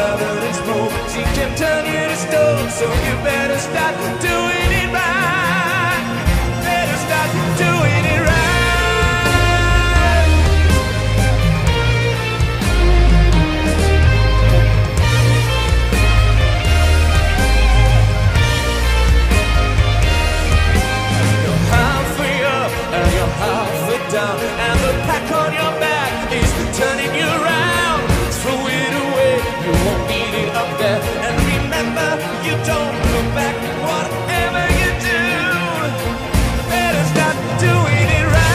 covered in smoke. She can turn you to stone, so you better start doing it right. Better start doing it right. Down, and the pack on your back is turning you around. Throw it away, you won't need it up there. And remember, you don't look back. Whatever you do, better start doing it right.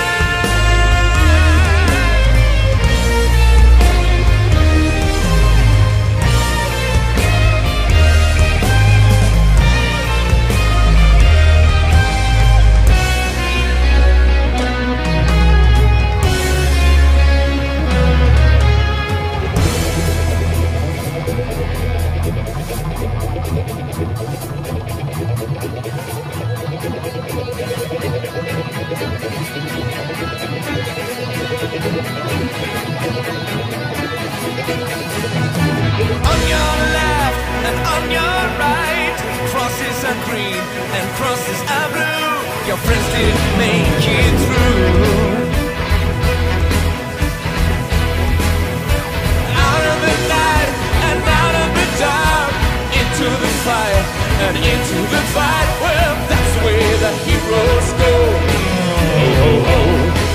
On your left and on your right, crosses are green and crosses are blue. Your friends did make it through. Out of the night and out of the dark, into the fire and into the fight. Well, that's where the heroes go. Oh, oh, oh.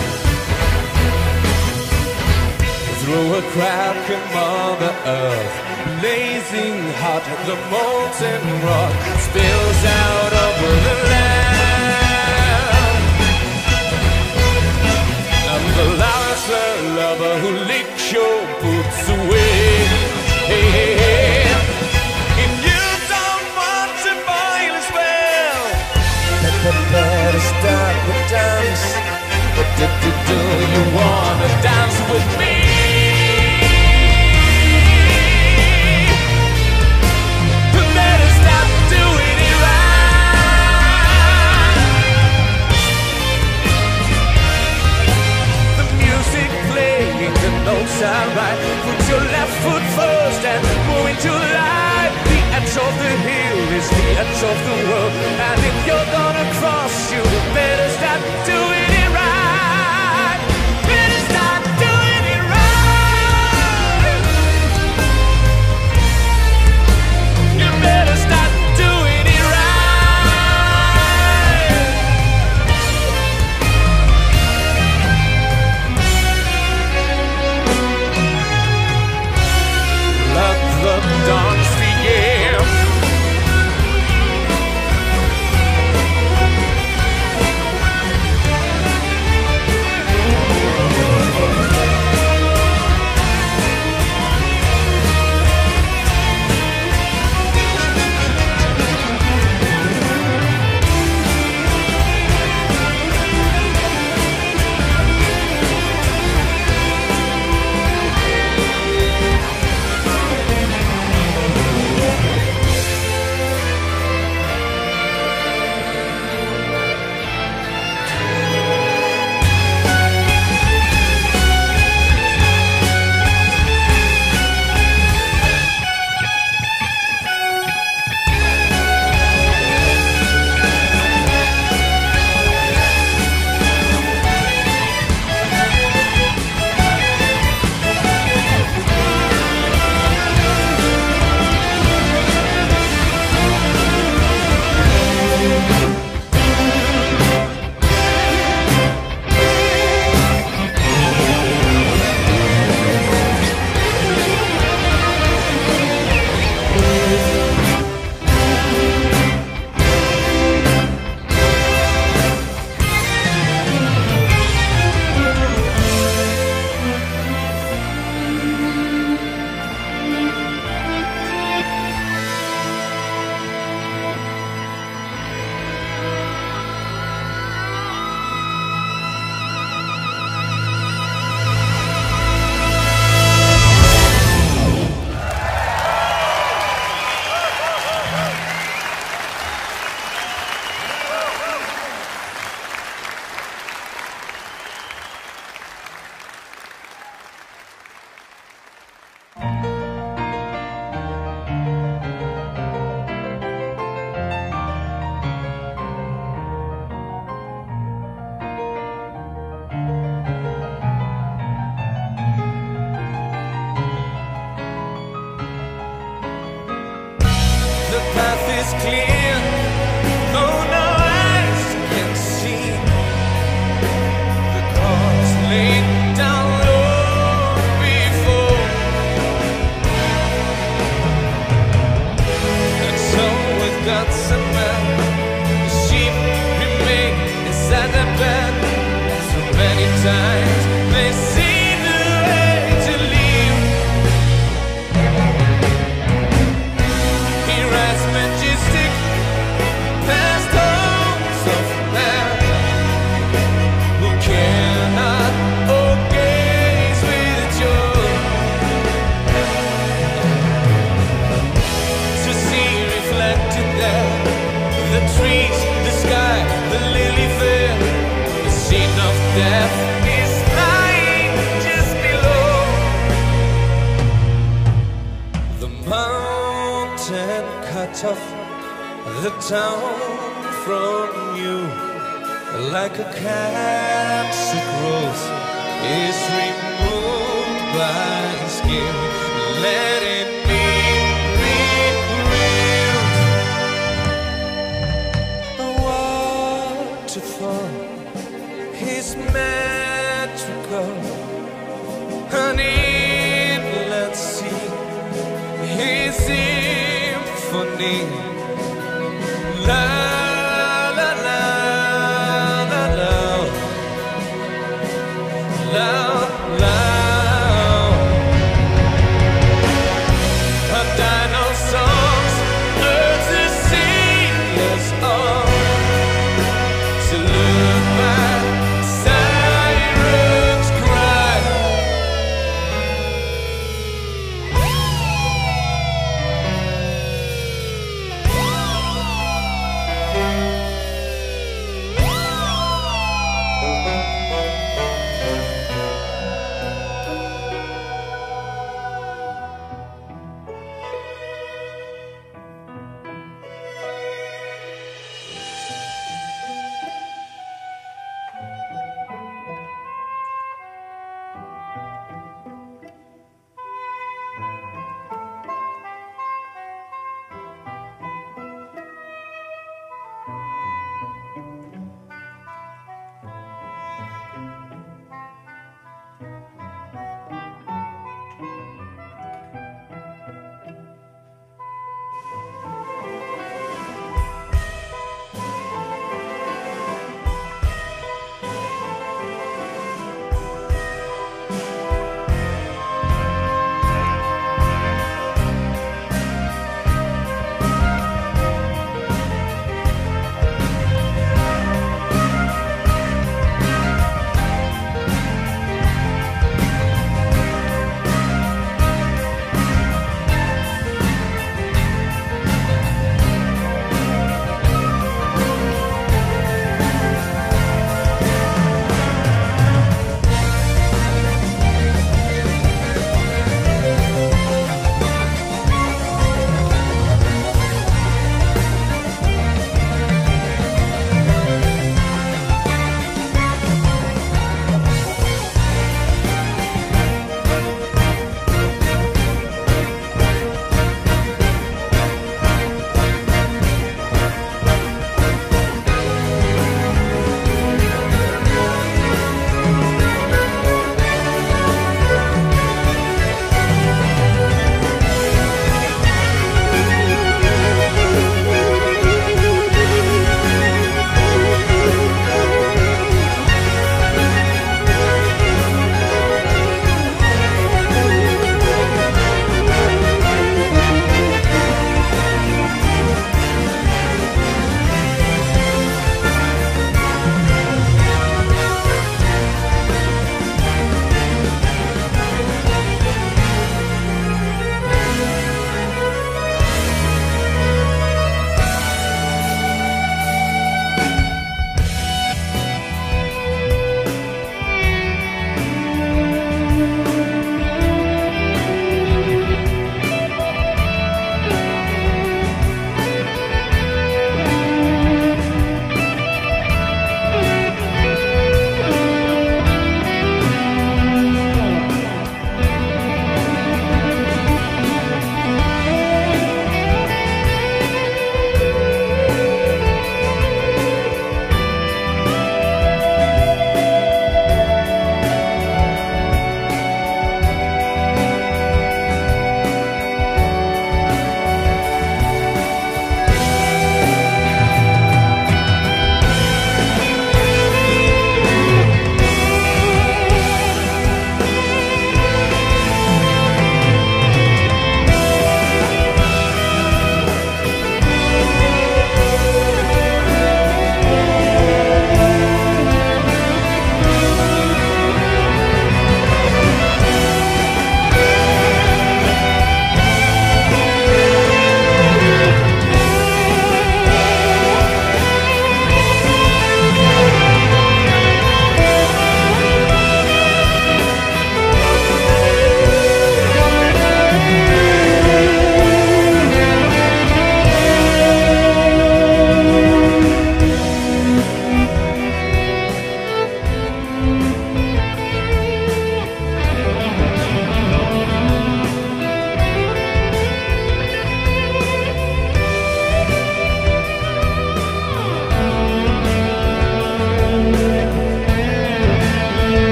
Through a crack in Mother Earth, blazing hot, the molten rock spills out over the land. And the last lover who licks your boots away. Hey, hey, hey. If you don't want to boil as well, better start the dance. But do, do, do you wanna dance with me? Notes are right. Put your left foot first and move into life. The edge of the hill is the edge of the world, and if you're gonna cross, you better start doing it right. Better start doing it right. You better start doing it right. Let the dance begin. part of the town from you, like a cancer growth is removed by the skin. Let it be revealed. A waterfall is magical, an inland sea is symphony. La la la la la la la. A dinosaurs, birds and sailors on to look back. Sirens cry.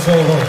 solo.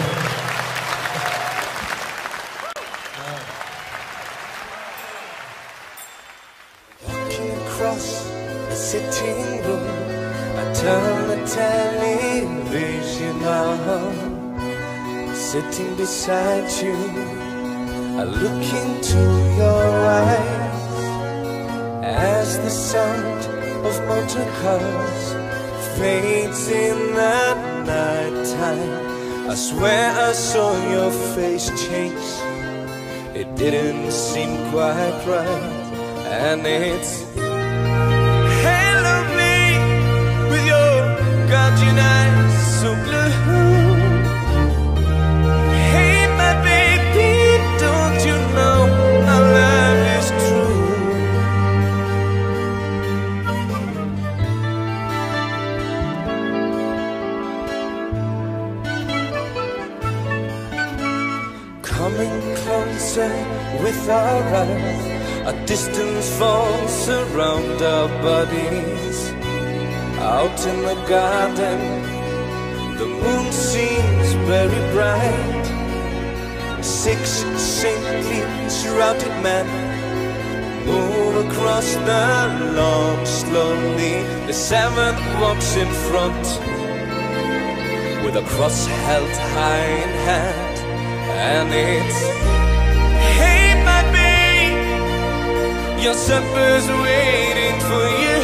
Walking across the sitting room, I turn the television on. Sitting beside you, I look into your eyes as the sound of motor cars fades in the night time. I swear I saw your face change. It didn't seem quite right. And it's hello me with your guardian eyes so blue. Hey my baby, don't you know our love is true? Coming closer with our eyes, a distance falls around our bodies. Out in the garden, the moon seems very bright. Six saintly shrouded men move across the lawn slowly. The seventh walks in front with a cross held high in hand. And it's, hey my babe, your supper's waiting for you.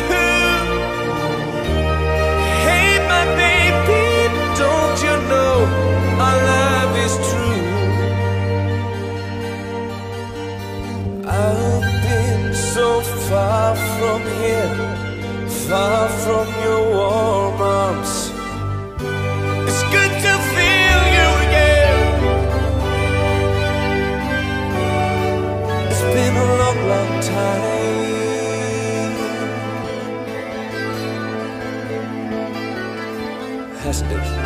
Hey my baby, don't you know our love is true? I've been so far from here, far from your warm arms. It's good to feel you again. It's been a long, long time. Hasn't it?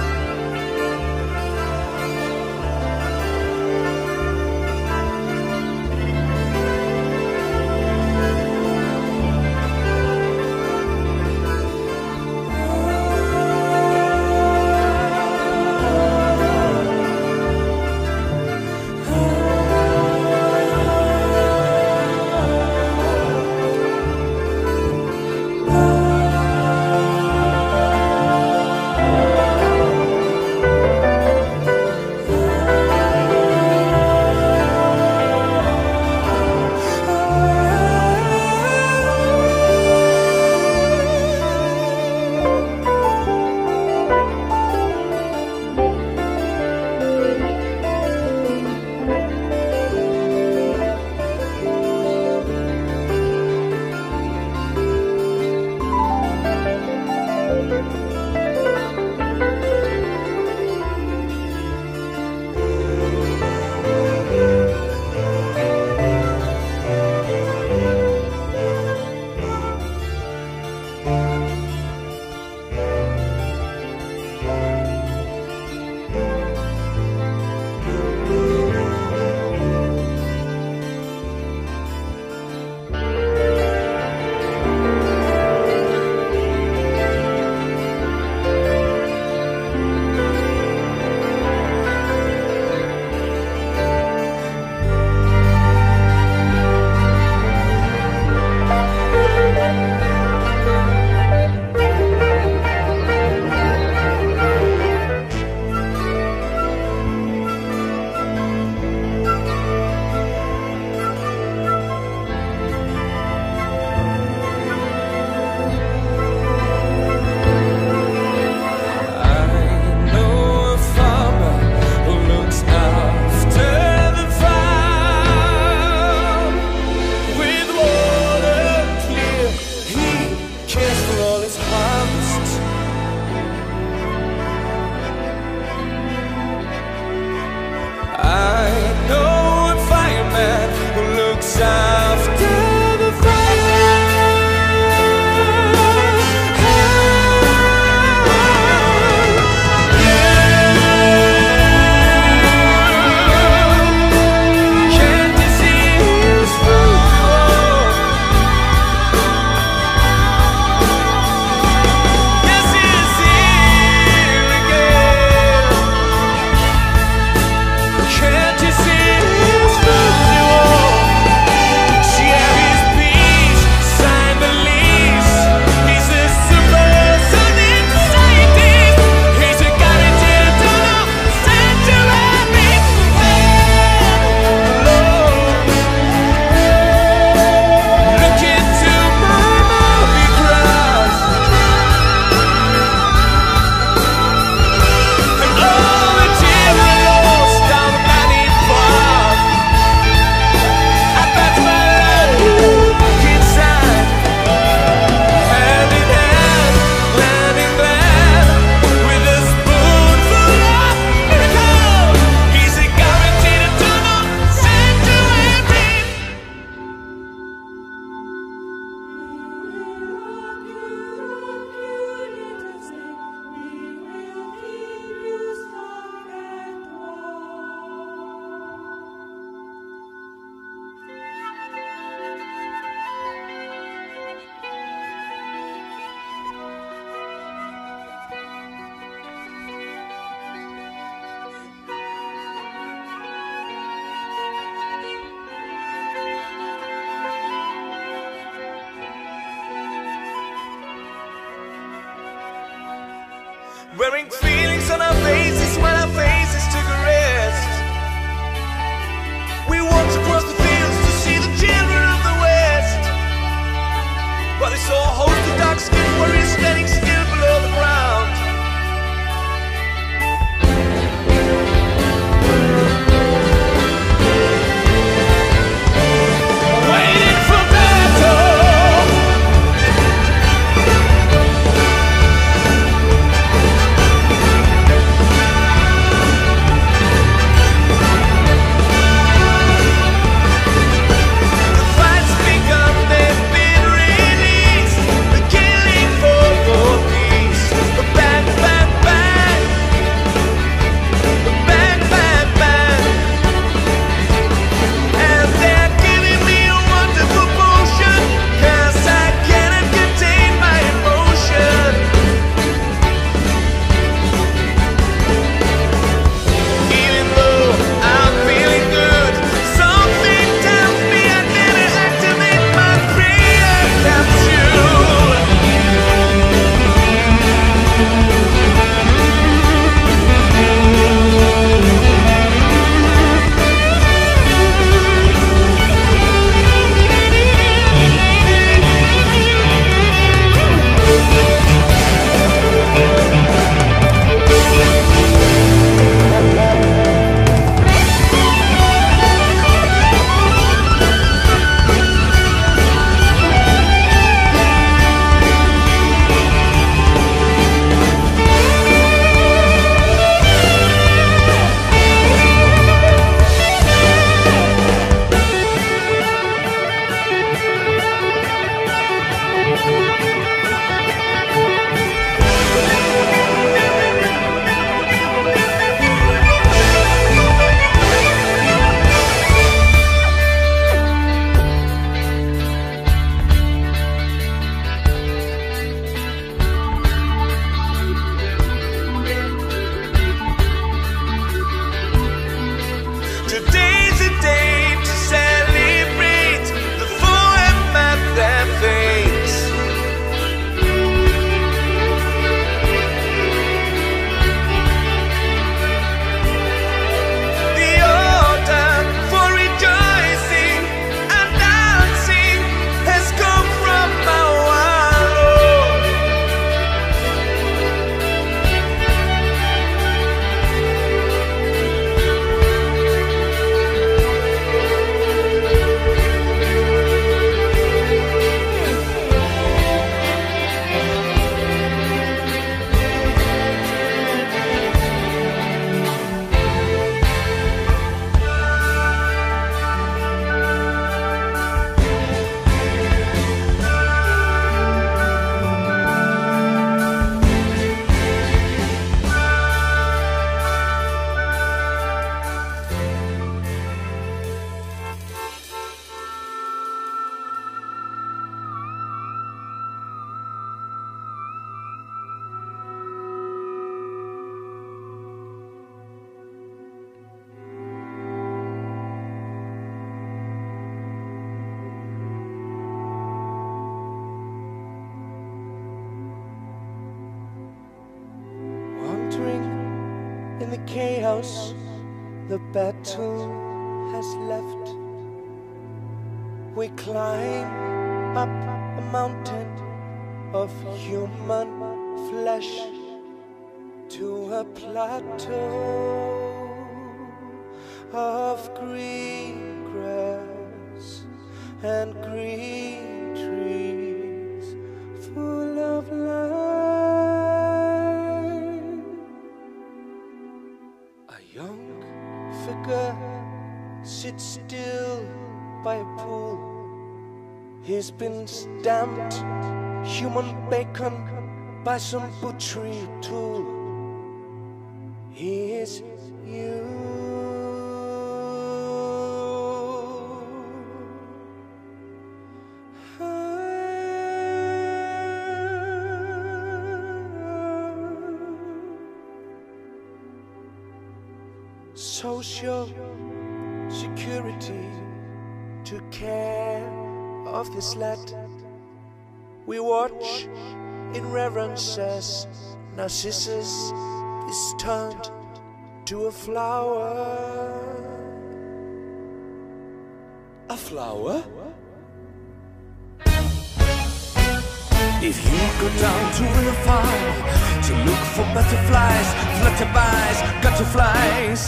Today's a day to celebrate the full and mad their fates. The order for rejoicing and dancing has come from our Lord. Wandering in the chaos the battle has left, we climb up a mountain of human flesh to a plateau of green grass and green trees full of life. A young figure sits still by a pool. He's been stamped human bacon by some butchery tool. He is you. Social security took care of this lad. We watch in reverence as Narcissus is turned to a flower. A flower? If you go down to the farm to look for butterflies, flutterbys, gutterflies,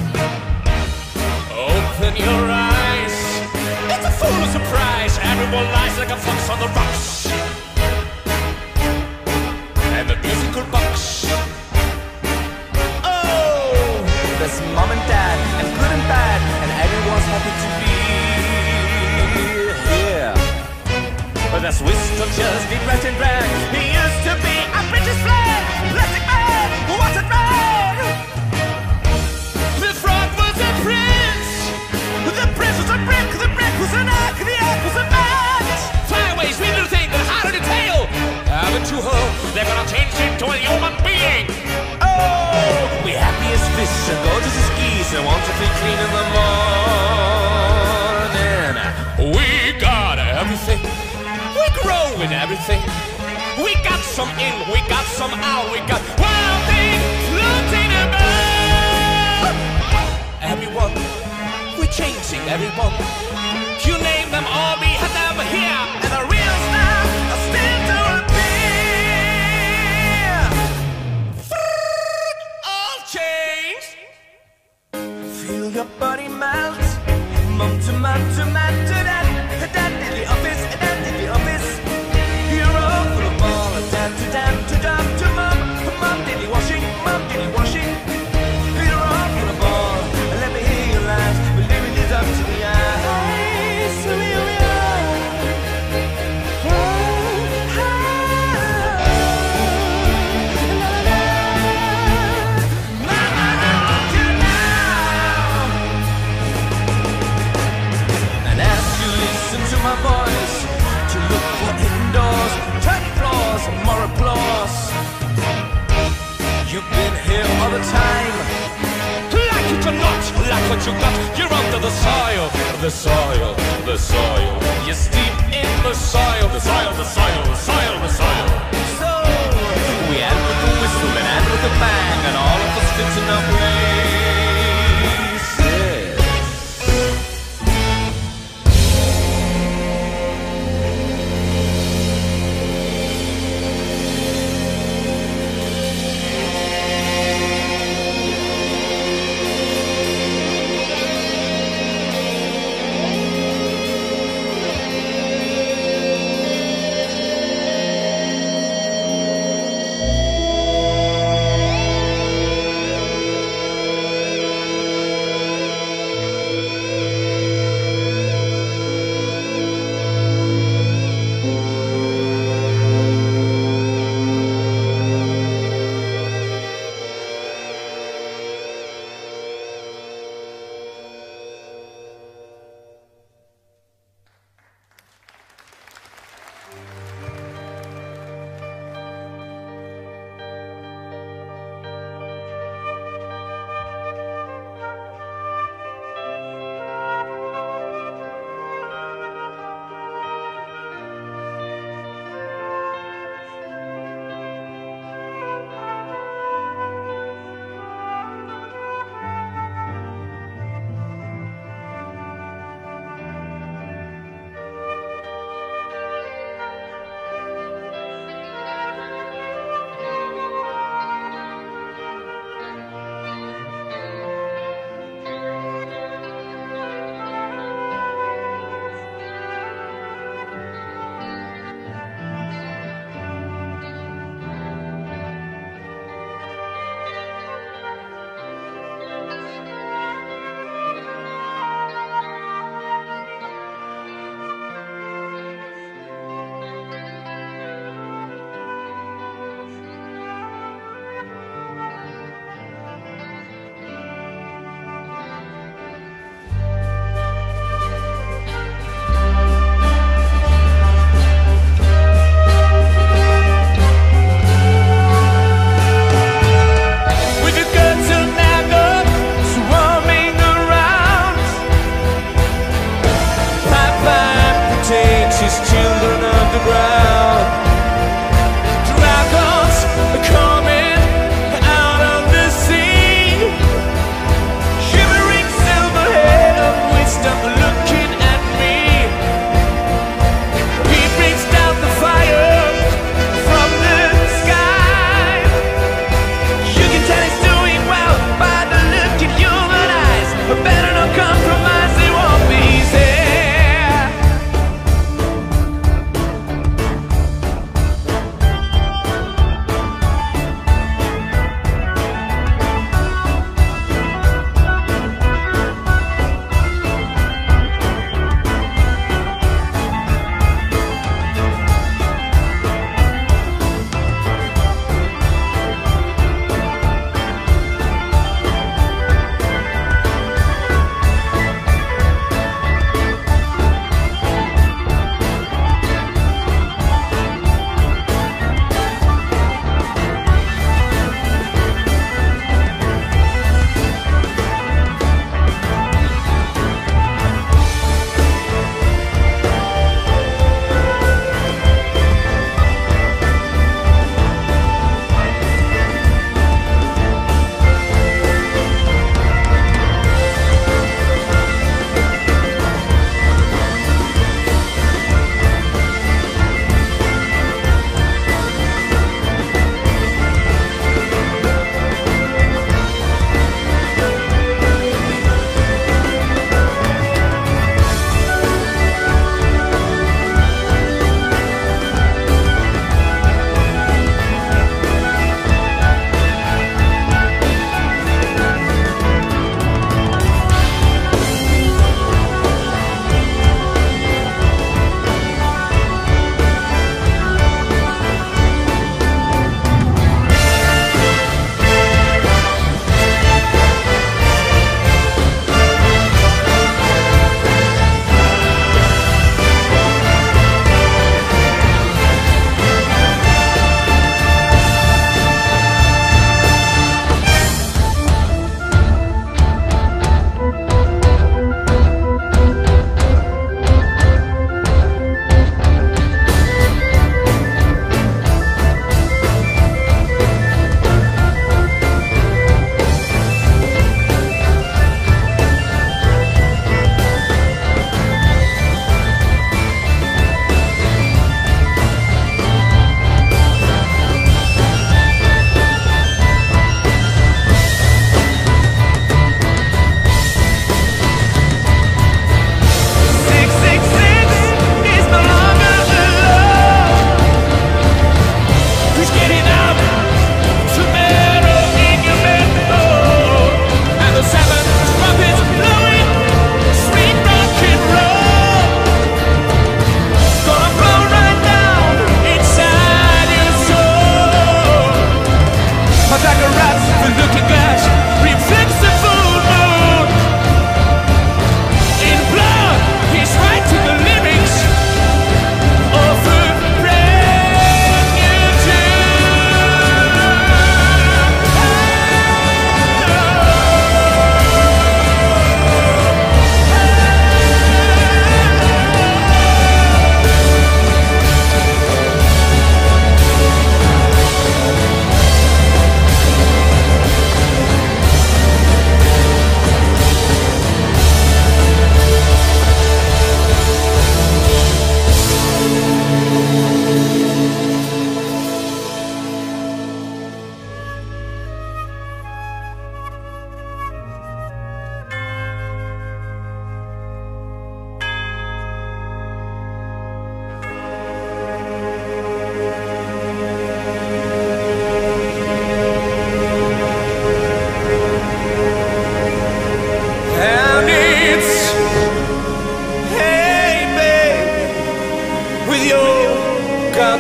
open your eyes. It's a full surprise. Everyone lies like a fox on the rocks. And the musical box. Oh, there's mom and dad, and good and bad, and everyone's happy to be here. But that's wisdom just be red and red. He used to be a British flag, plastic man, who was a man. The frog was a prince. The prince was a brick, the brick was an egg, the egg was a man. Flyways, we little thing, but harder to tail. Have it to her, they're gonna change into a human being. Oh, we happy as fish and gorgeous as geese and want to feel clean in the morning. We got everything. We grow with everything. We got some in, we got some out, we got wild things floating about. Everyone, we're changing everyone. You name them all, we had them here, and the real stars are still to appear. All change. Feel your body melt. Mum to man to man to dad, dad in the office, dad in the office. You're all full of ball, dad to dad to dad to mum, mum did the washing, mum did the washing. You're all full of ball, let me hear your lines. We're living this up to the eyes. So here we are. Oh, oh, la, la, la. Mama, I want you now. And you got. You're under the soil, the soil, the soil. You're steep in the soil, the soil, the soil, the soil, the soil. So we end with a whistle and end with a bang, and all of us fit in our places.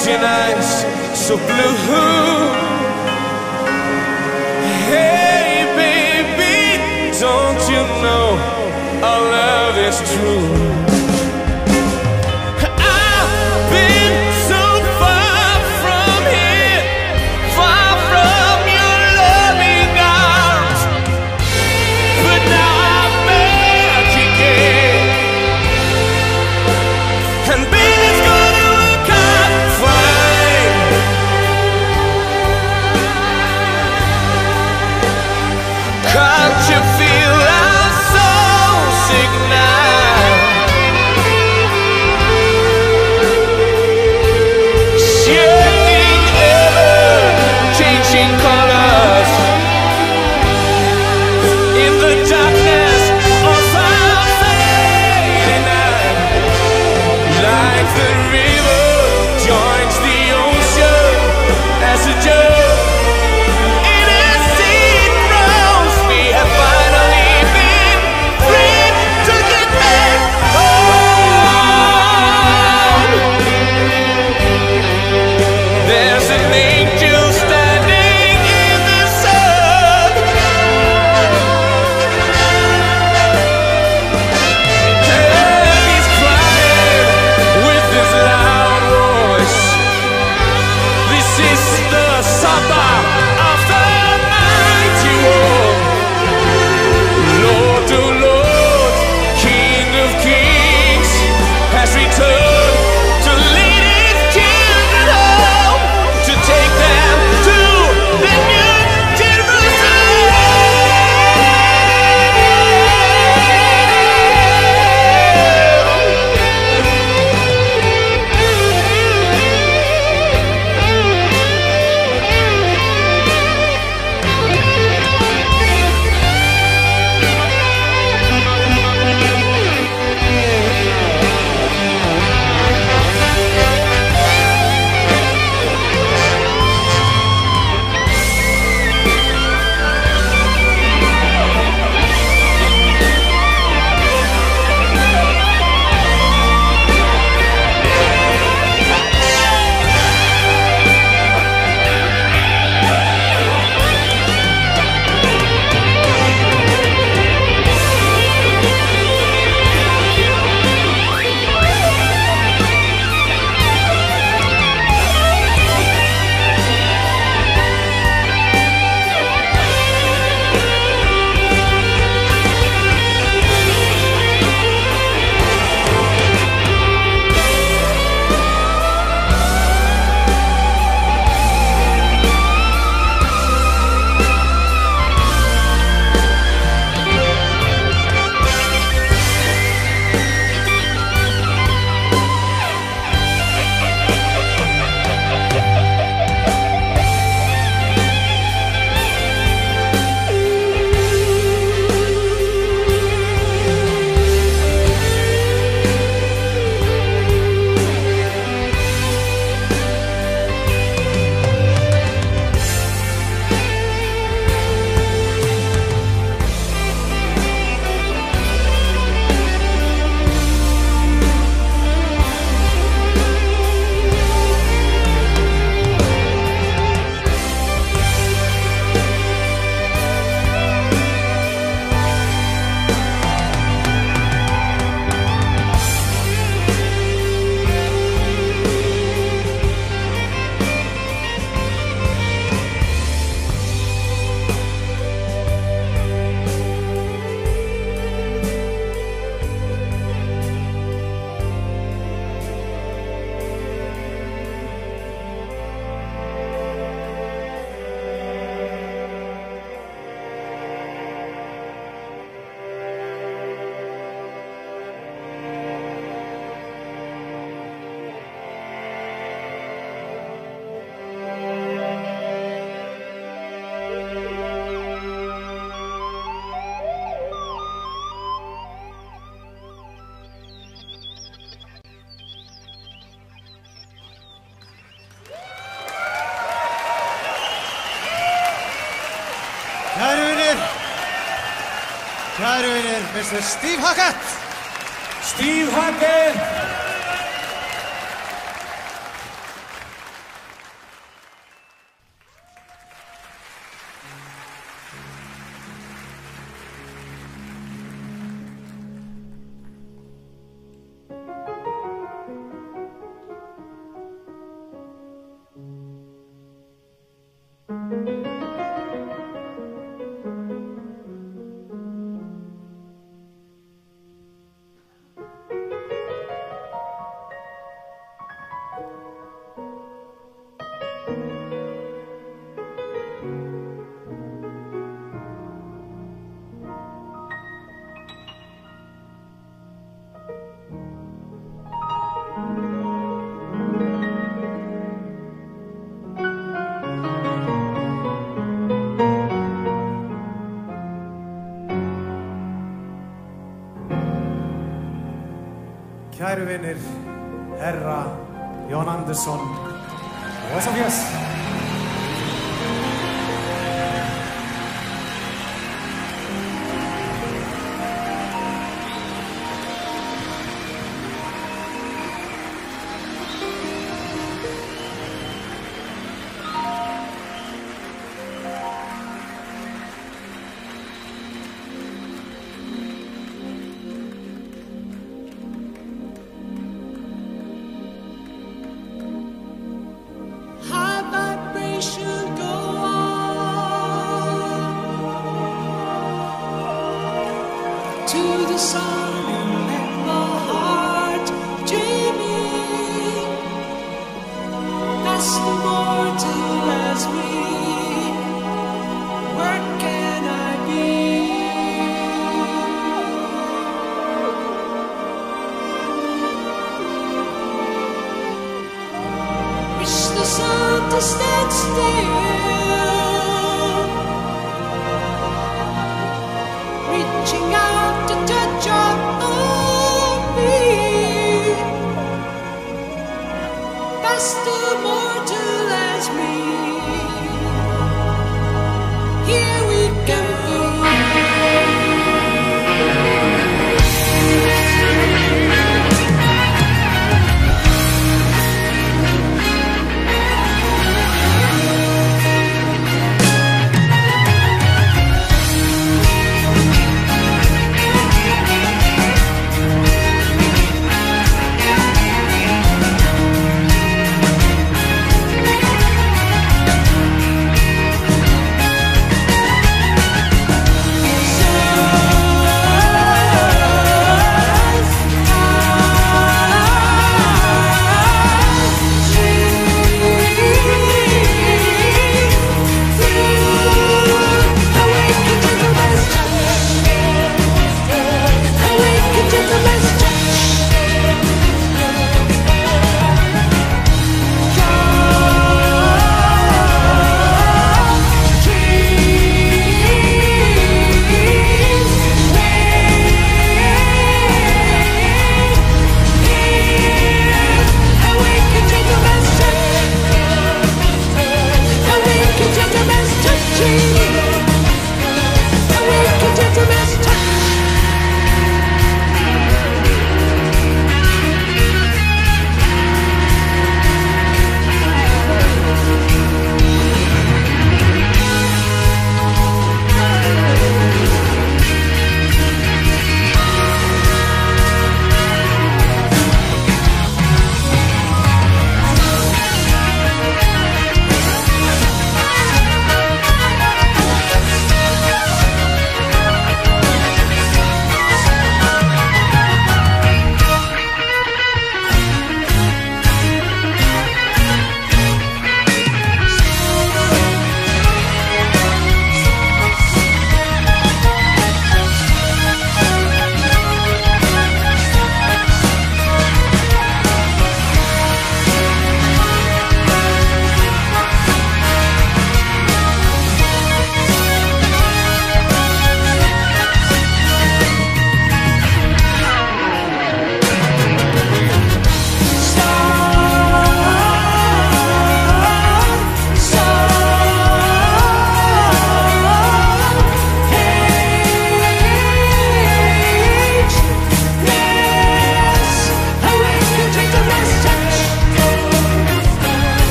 empty nights so blue. Hey baby, don't you know our love is true? I've been so far from here, far from your loving arms, but now I'm back again, and baby it's gonna work out fine. Can't you feel I'm so sick now? Shedding ever-changing colors in the darkness of our fading night, like the river joins the ocean as a joke. In a sea grows, we have finally been free to get back home. There's an angel standing in the sun, and he's crying with his loud voice. This is the supper of the mighty war. Lord, oh Lord, King of kings has returned to lead his children home, to take them to the new Kære venner, mister Steve Hackett! Steve Hackett! Kæru vinir, herra Jón Andersson, Voice of Yes. High vibration go on to the sun and let my heart dreaming. That's the mortal as me. Where can I be? Wish the sun to stand still, reaching out to touch on me. That's the mortal as me.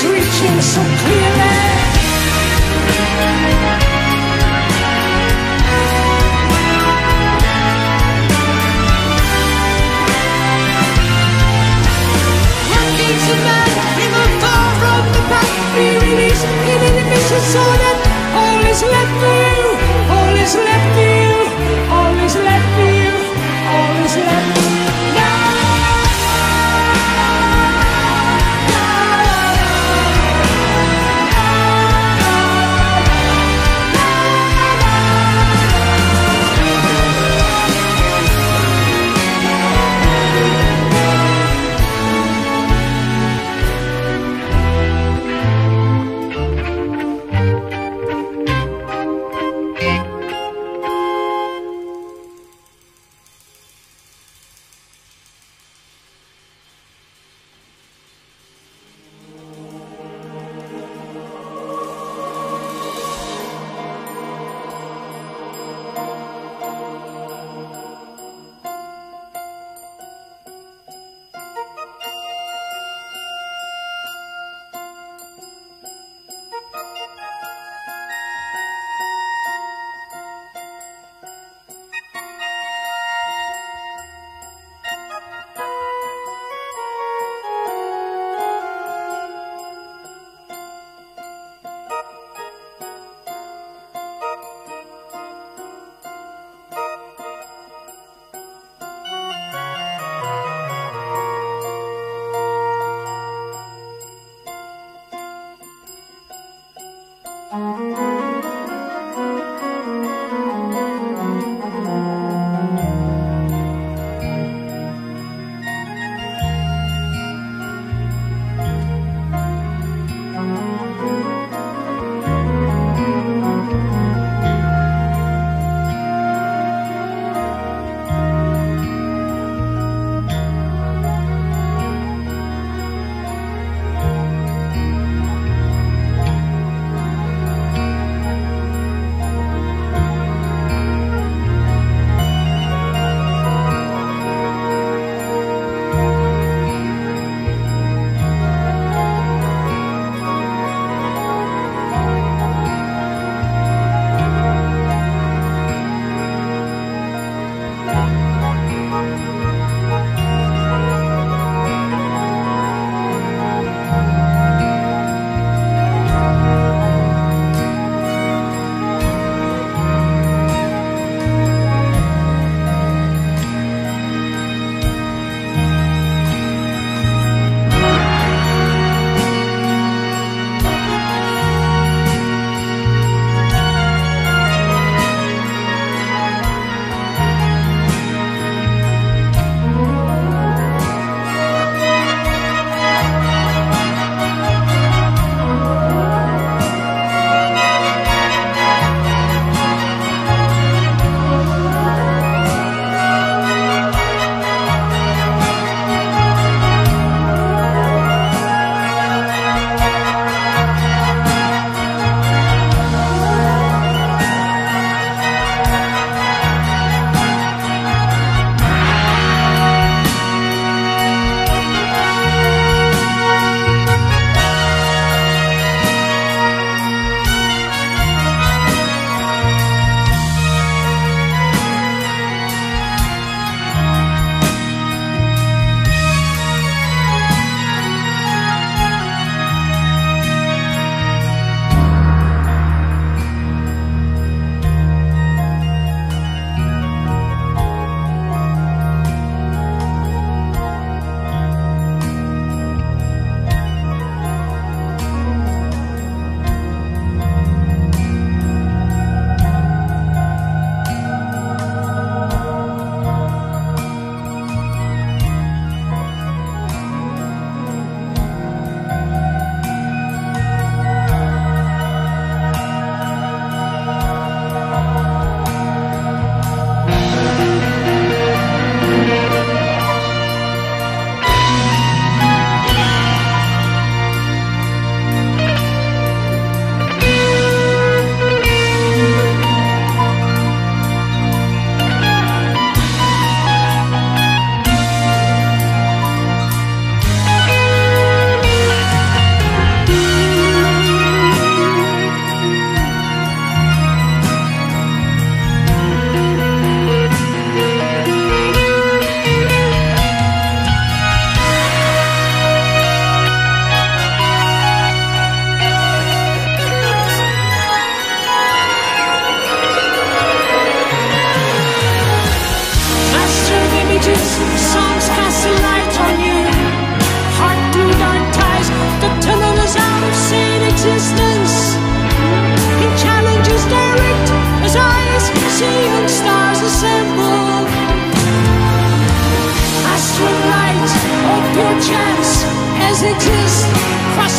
is reaching so clearly. It's a man in the far from the past. Be released in inhibition so that all is left for you. All is left for you. All is left for you. All is left for you. Now.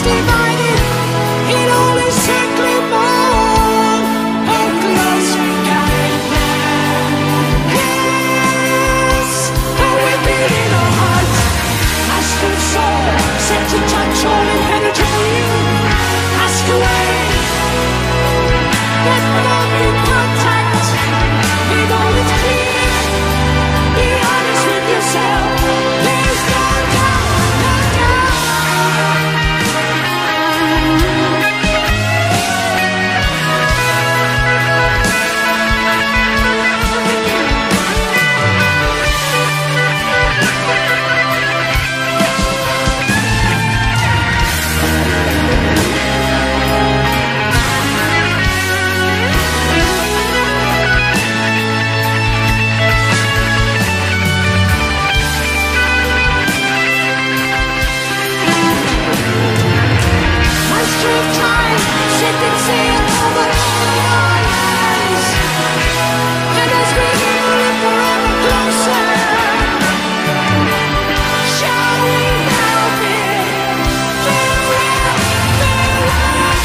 divided in all its circling mold. How close we came now. Yes, how we beat in our hearts. Ask your soul, set to touch all and penetrate you. Ask away. Let love be contact. With all its clear. Be honest with yourself. There's no doubt, no doubt. Master of time, setting sail over all our lands. And as we live forever closer, shall we now bid farewell, farewell?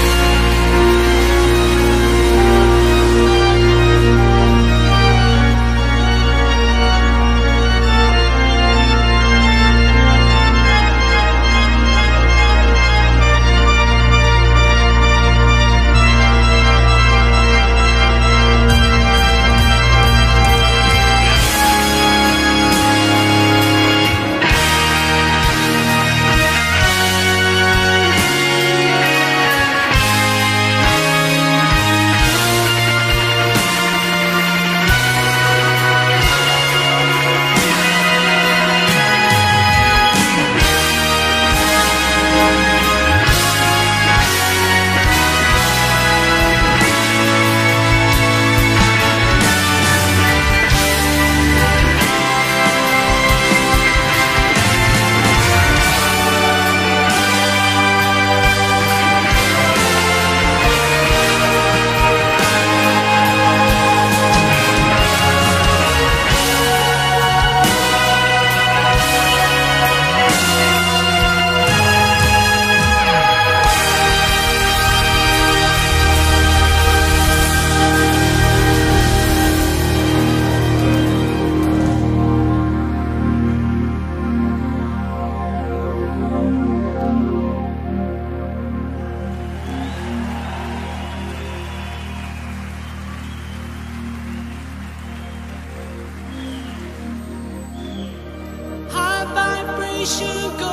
High vibration go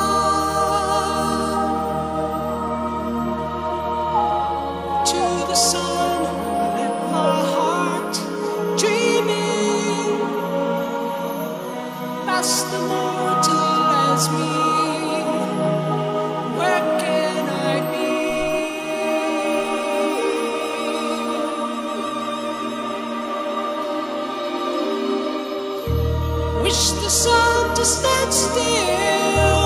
on to the sun. Let my heart dreaming past the mortal as me. Where can I be? Wish the sun to stand still,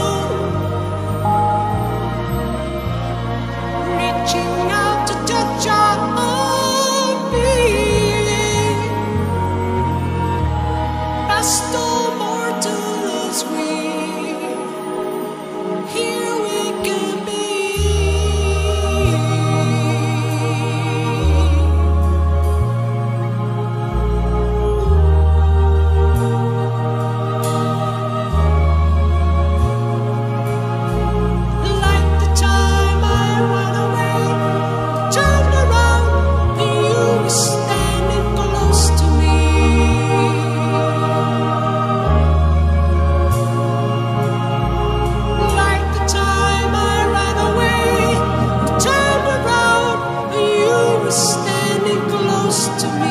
reaching out to touch our own being, past all mortal as we, here we can be. Like the time I ran away, turned around, and you were standing close to me. Like the time I ran away, turned around, and you were standing close to me.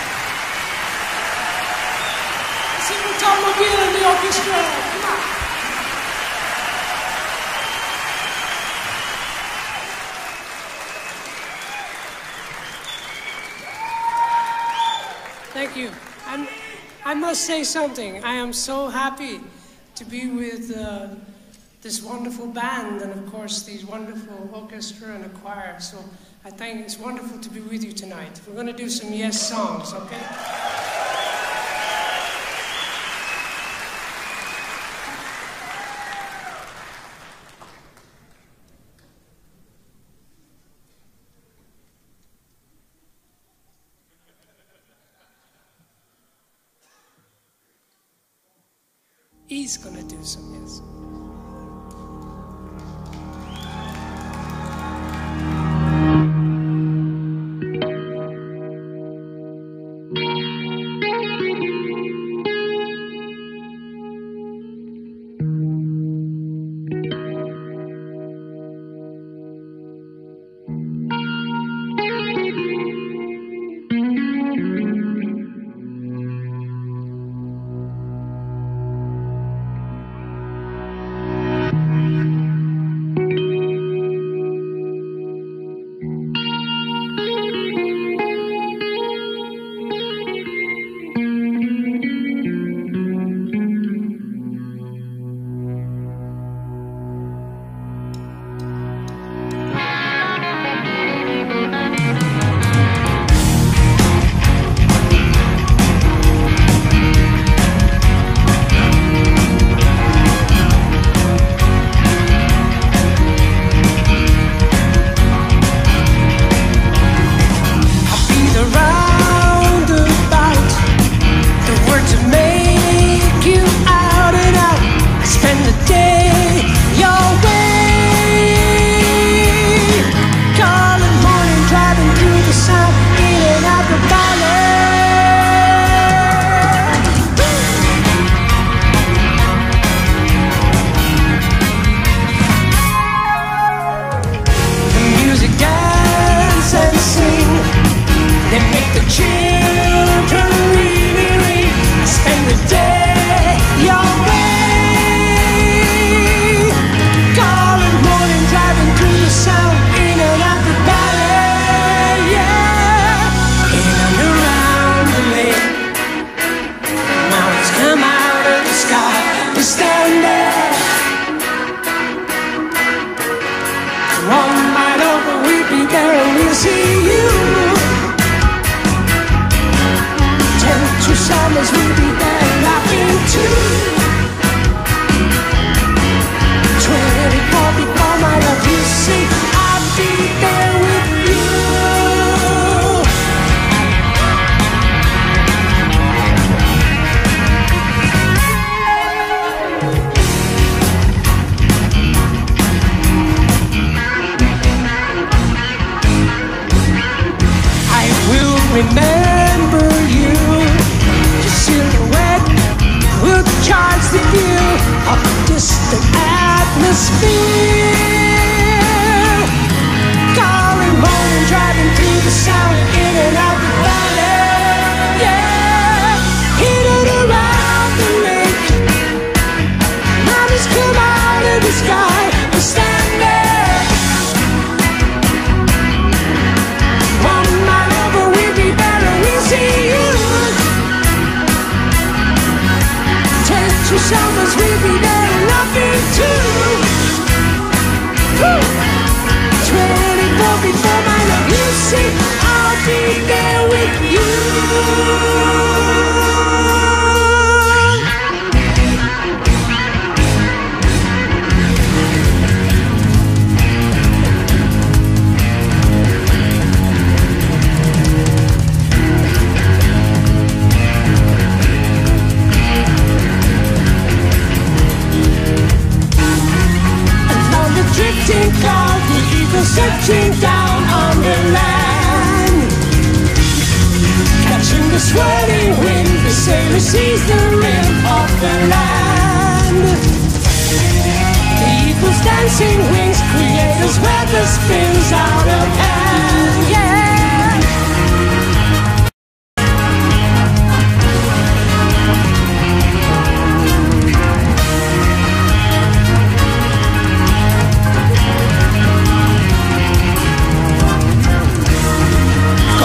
Sing the automobile in the orchestra. Come on. Thank you. I'm, I must say something. I am so happy to be with uh, this wonderful band and, of course, these wonderful orchestra and a choir. So I think it's wonderful to be with you tonight. We're going to do some Yes songs, okay? He's gonna do some yes.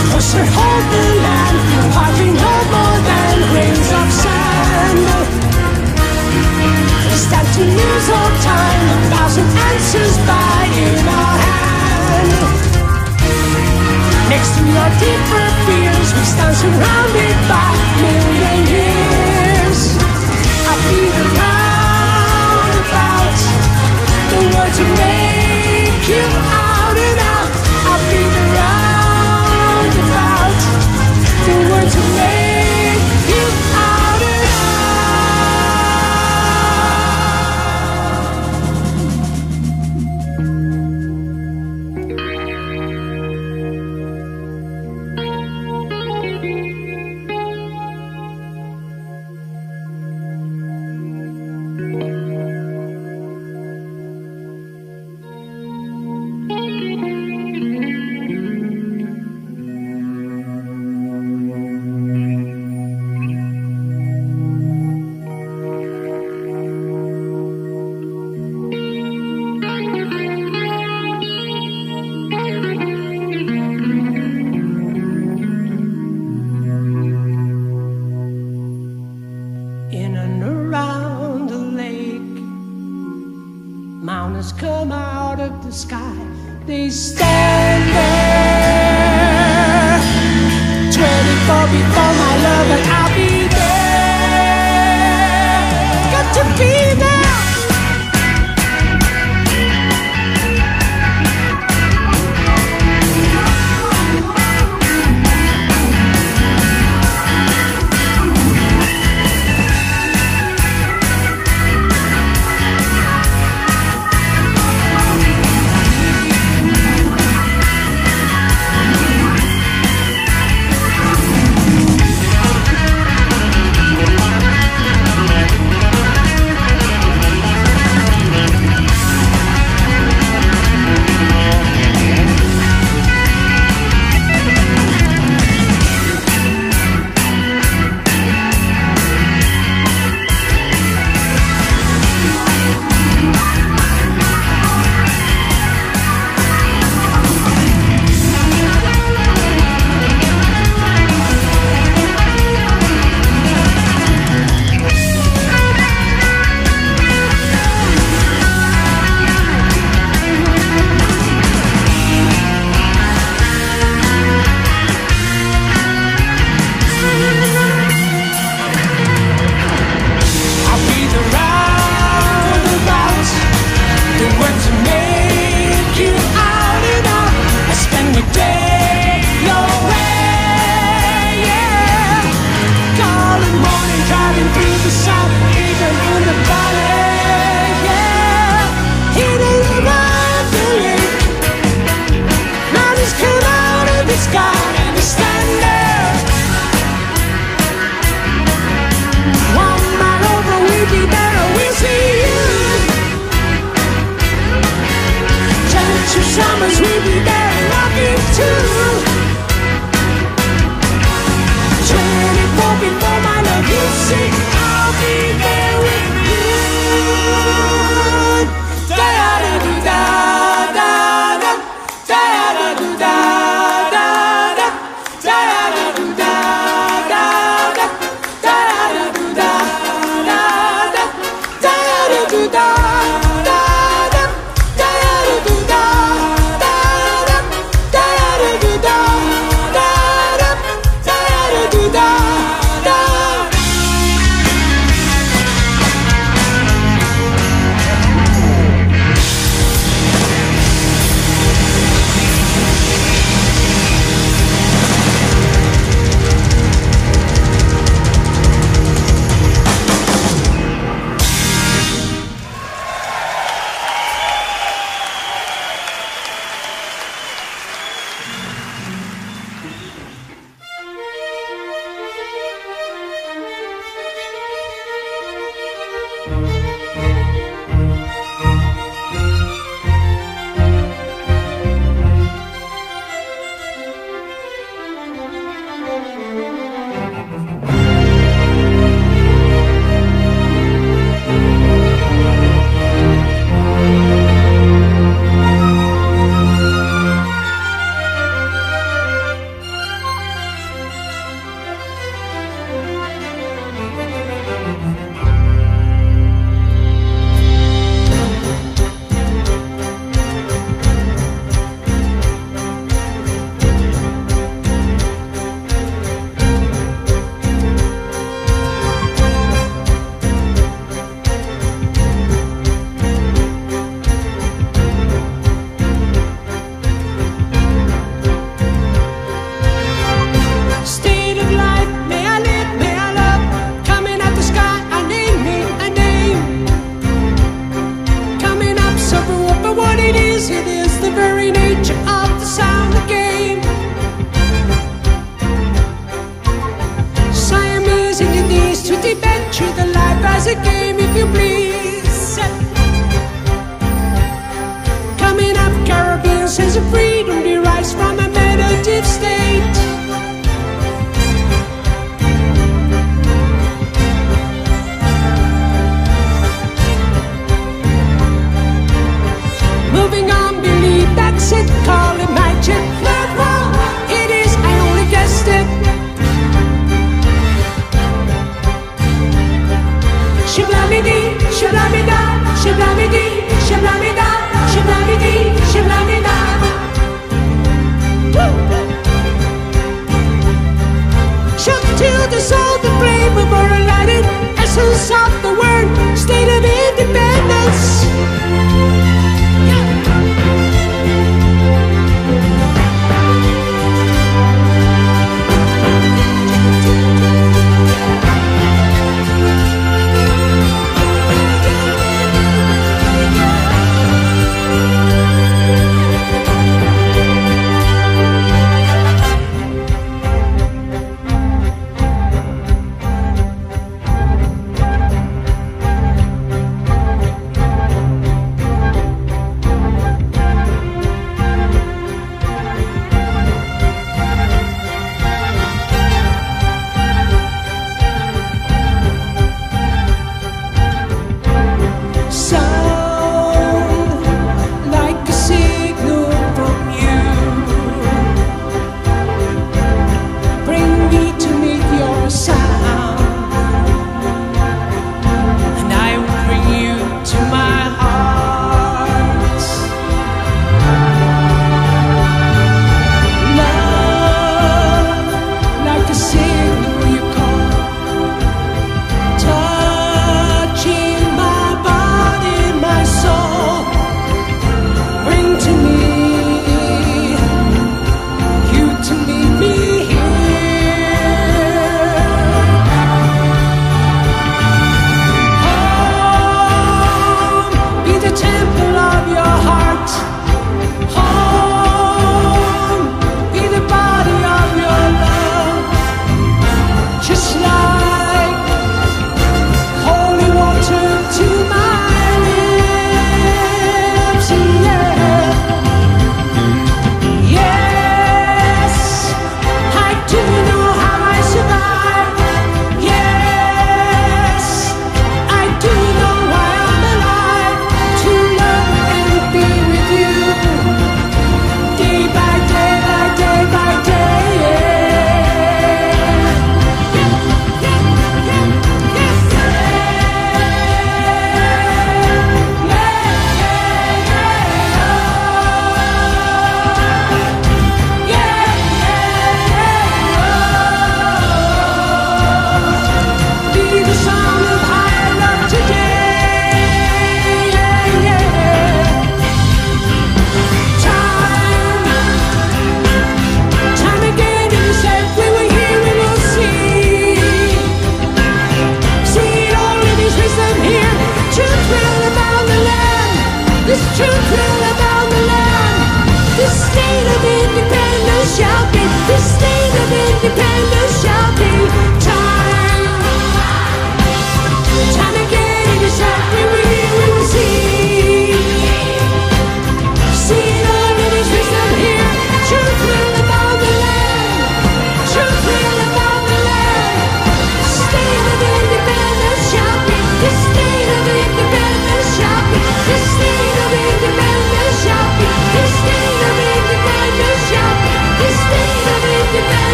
Cause they hold the land, hardly no more than grains of sand. We stand to lose our time, a thousand answers by in our hand. Next to your deeper fears, we stand surrounded by million years. I feel the roundabout, the words will make you out and out. I feel the roundabout, the words will make you out and in and around the lake, mountains come out of the sky. They stand there, twenty-four before my love, and I'll be there. Got to be there.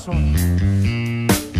Andersson.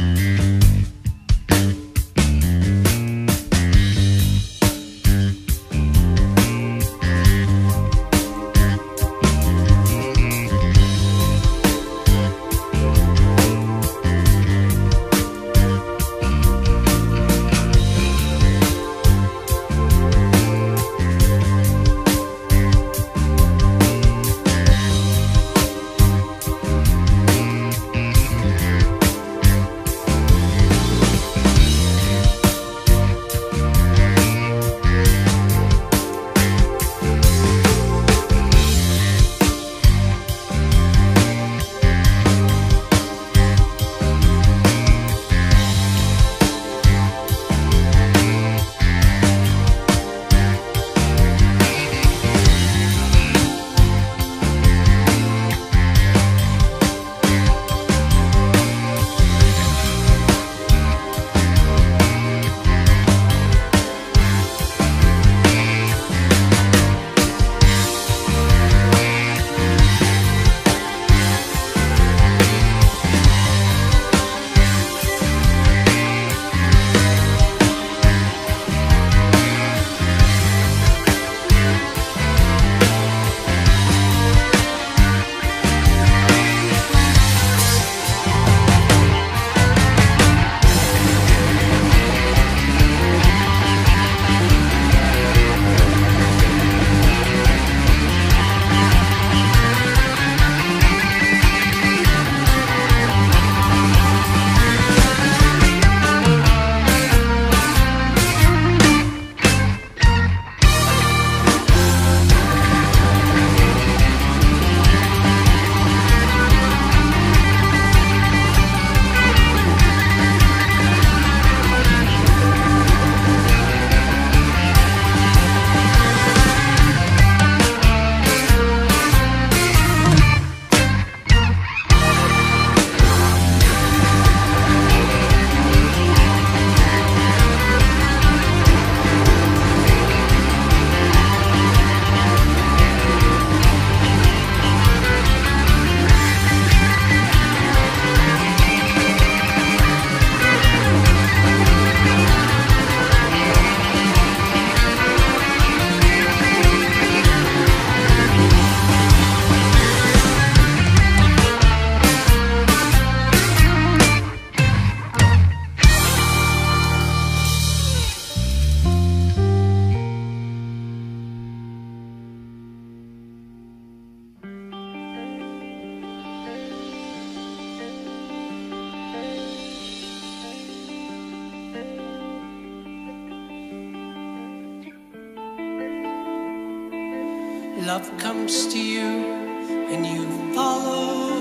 Love comes to you and you follow.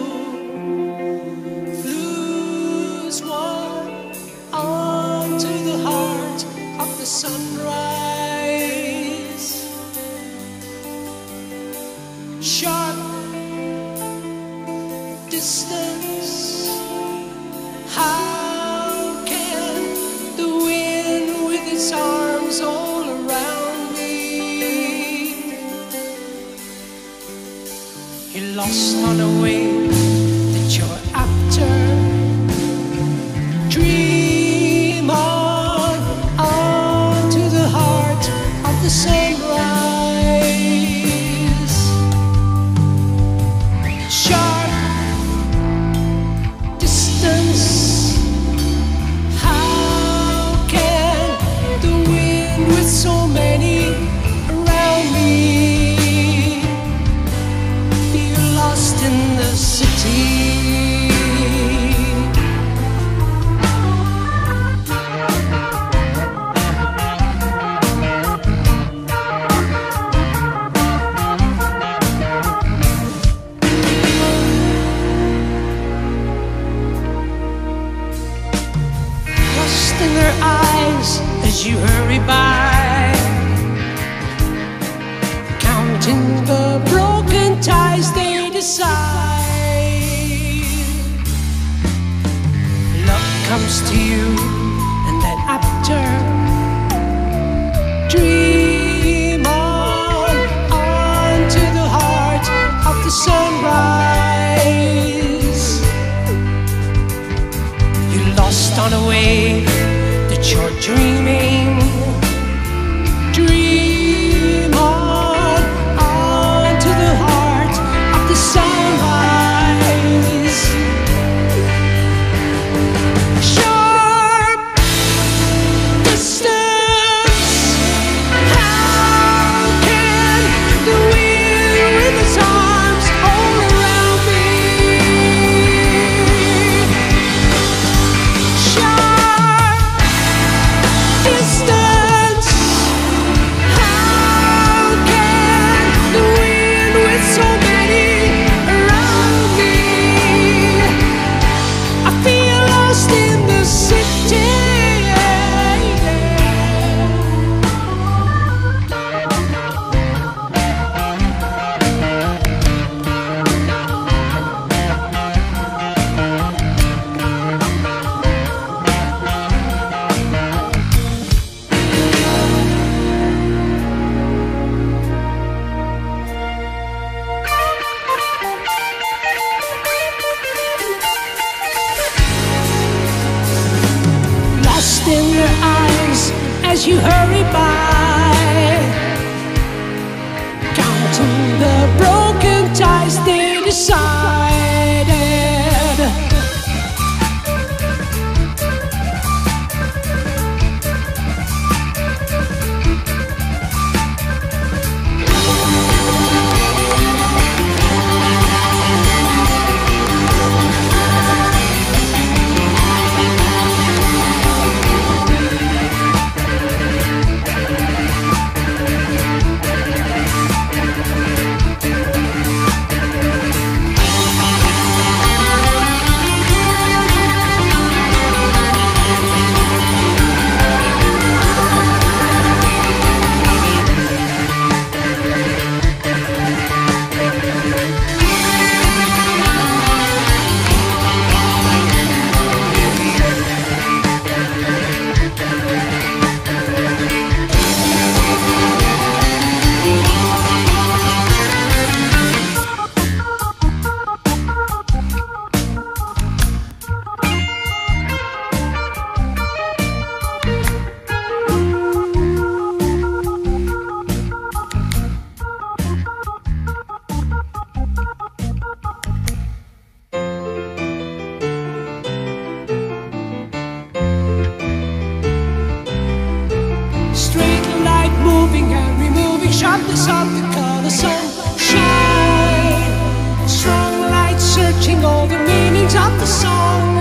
Lose one onto the heart of the sunrise. Sharp distance. How can the wind with its arms all around me? You're lost on a way that you're after. Dream on, on to the heart of the sunrise. Sharp distance. How can the wind with so many around me feel lost in the city? Lost in their eyes as you hurry by, counting the broken ties they decide. Love comes to you and then after, dream on, on to the heart of the sunrise. on a wave that you're dreaming. Dream on, on to the heart of the sunrise. Sharp distance. How can the wind with its arms all around me? Sharp distance. How can the wind with so many around me? I feel lost in the city. Lost in your eyes as you hurry by, counting the broken ties they decided. Straight light moving and removing sharpness of the color sunshine. Strong light searching all the meanings of the song.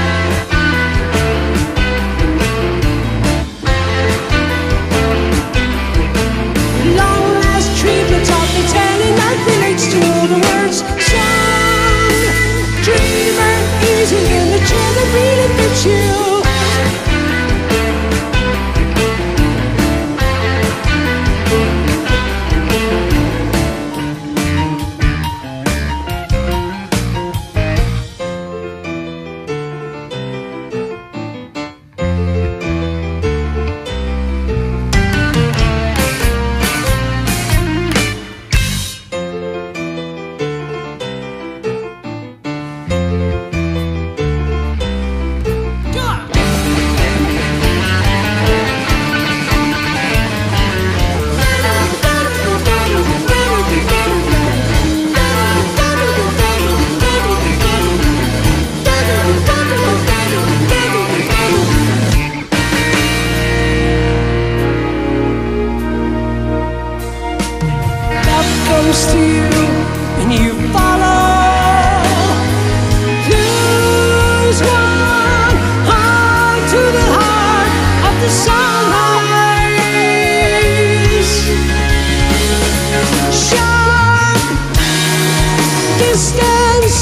Long last treatments of the telling that relates to all the words sung. Dreamer, easy in the chair that really fits you. Comes to you and you follow. Lose one heart to the heart of the sunrise. Sharp distance.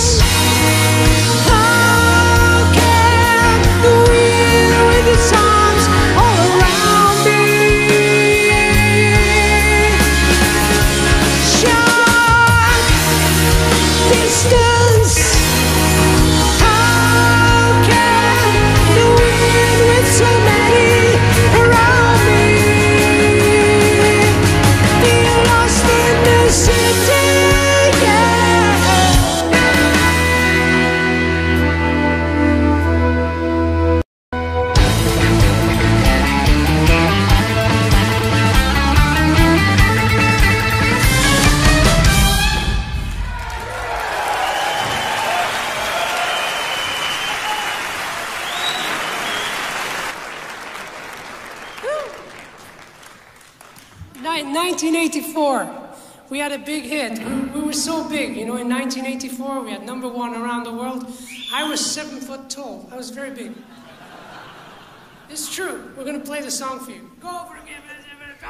How can the wind with its arms all around me? Sharp distance. How can the wind with so many around nineteen eighty-four, we had a big hit. We, we were so big, you know, in nineteen eighty-four, we had number one around the world. I was seven foot tall. I was very big. It's true. We're going to play the song for you. Go over again. Go.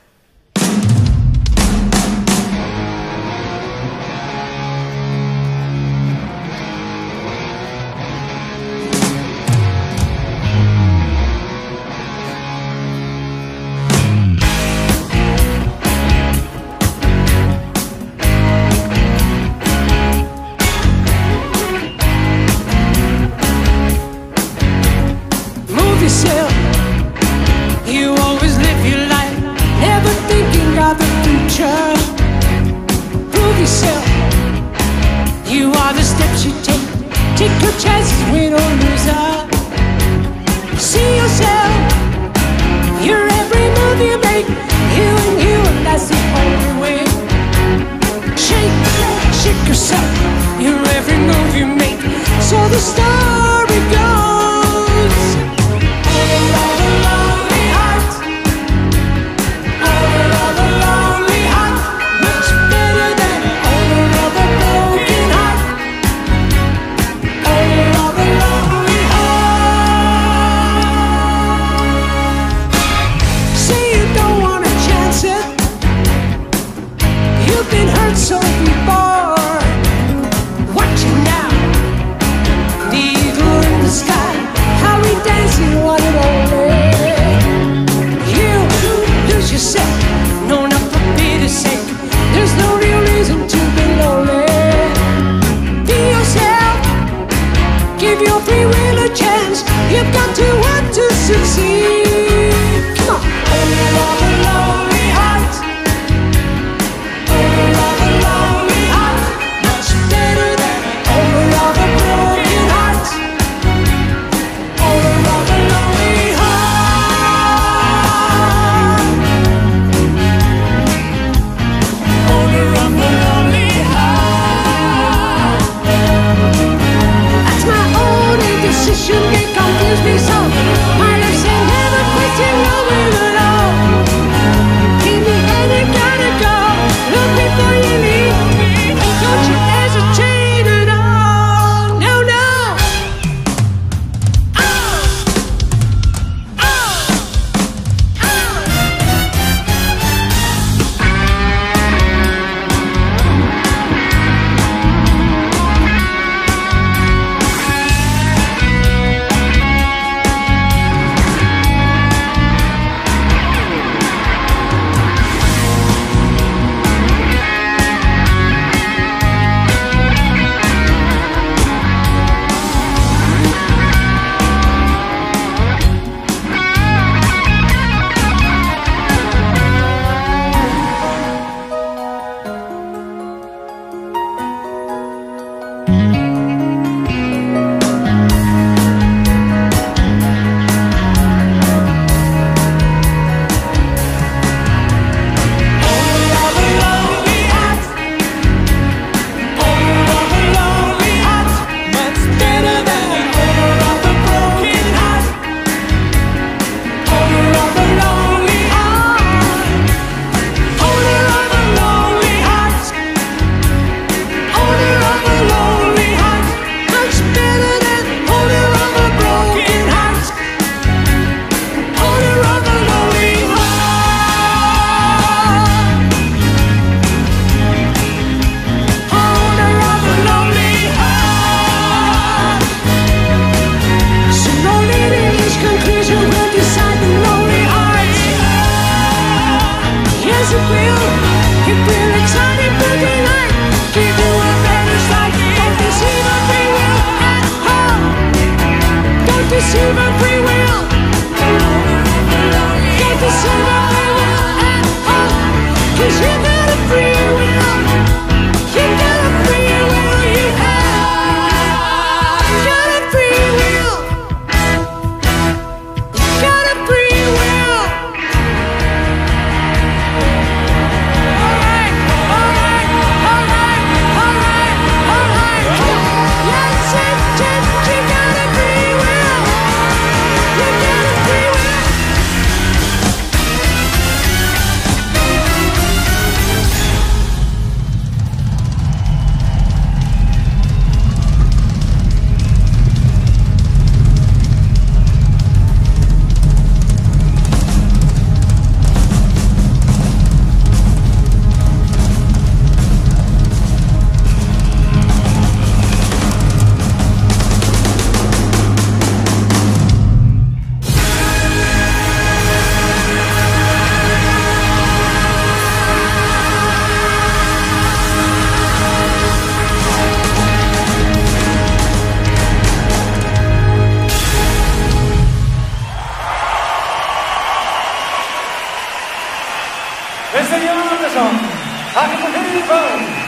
Yourself. You always live your life, never thinking of the future. Prove yourself. You are the steps you take. Take your chances, win or lose up. See yourself. You're every move you make. You and you, and that's the only way. Shake, shake yourself. You're every move you make. So the story goes. So before, watching now, the eagle in the sky, how we dancing one and only. You lose yourself, no, not for pity's sake. There's no real reason to be lonely. Be yourself, give your free will a chance. You've got to want to succeed. Come on, only love a lonely heart. You can confuse me so. My lips ain't never question your will at all. In the end, you gotta go. Look before you leave. And don't you hesitate at all. No, no. Oh, oh, Sebastian Andersson, Hackett.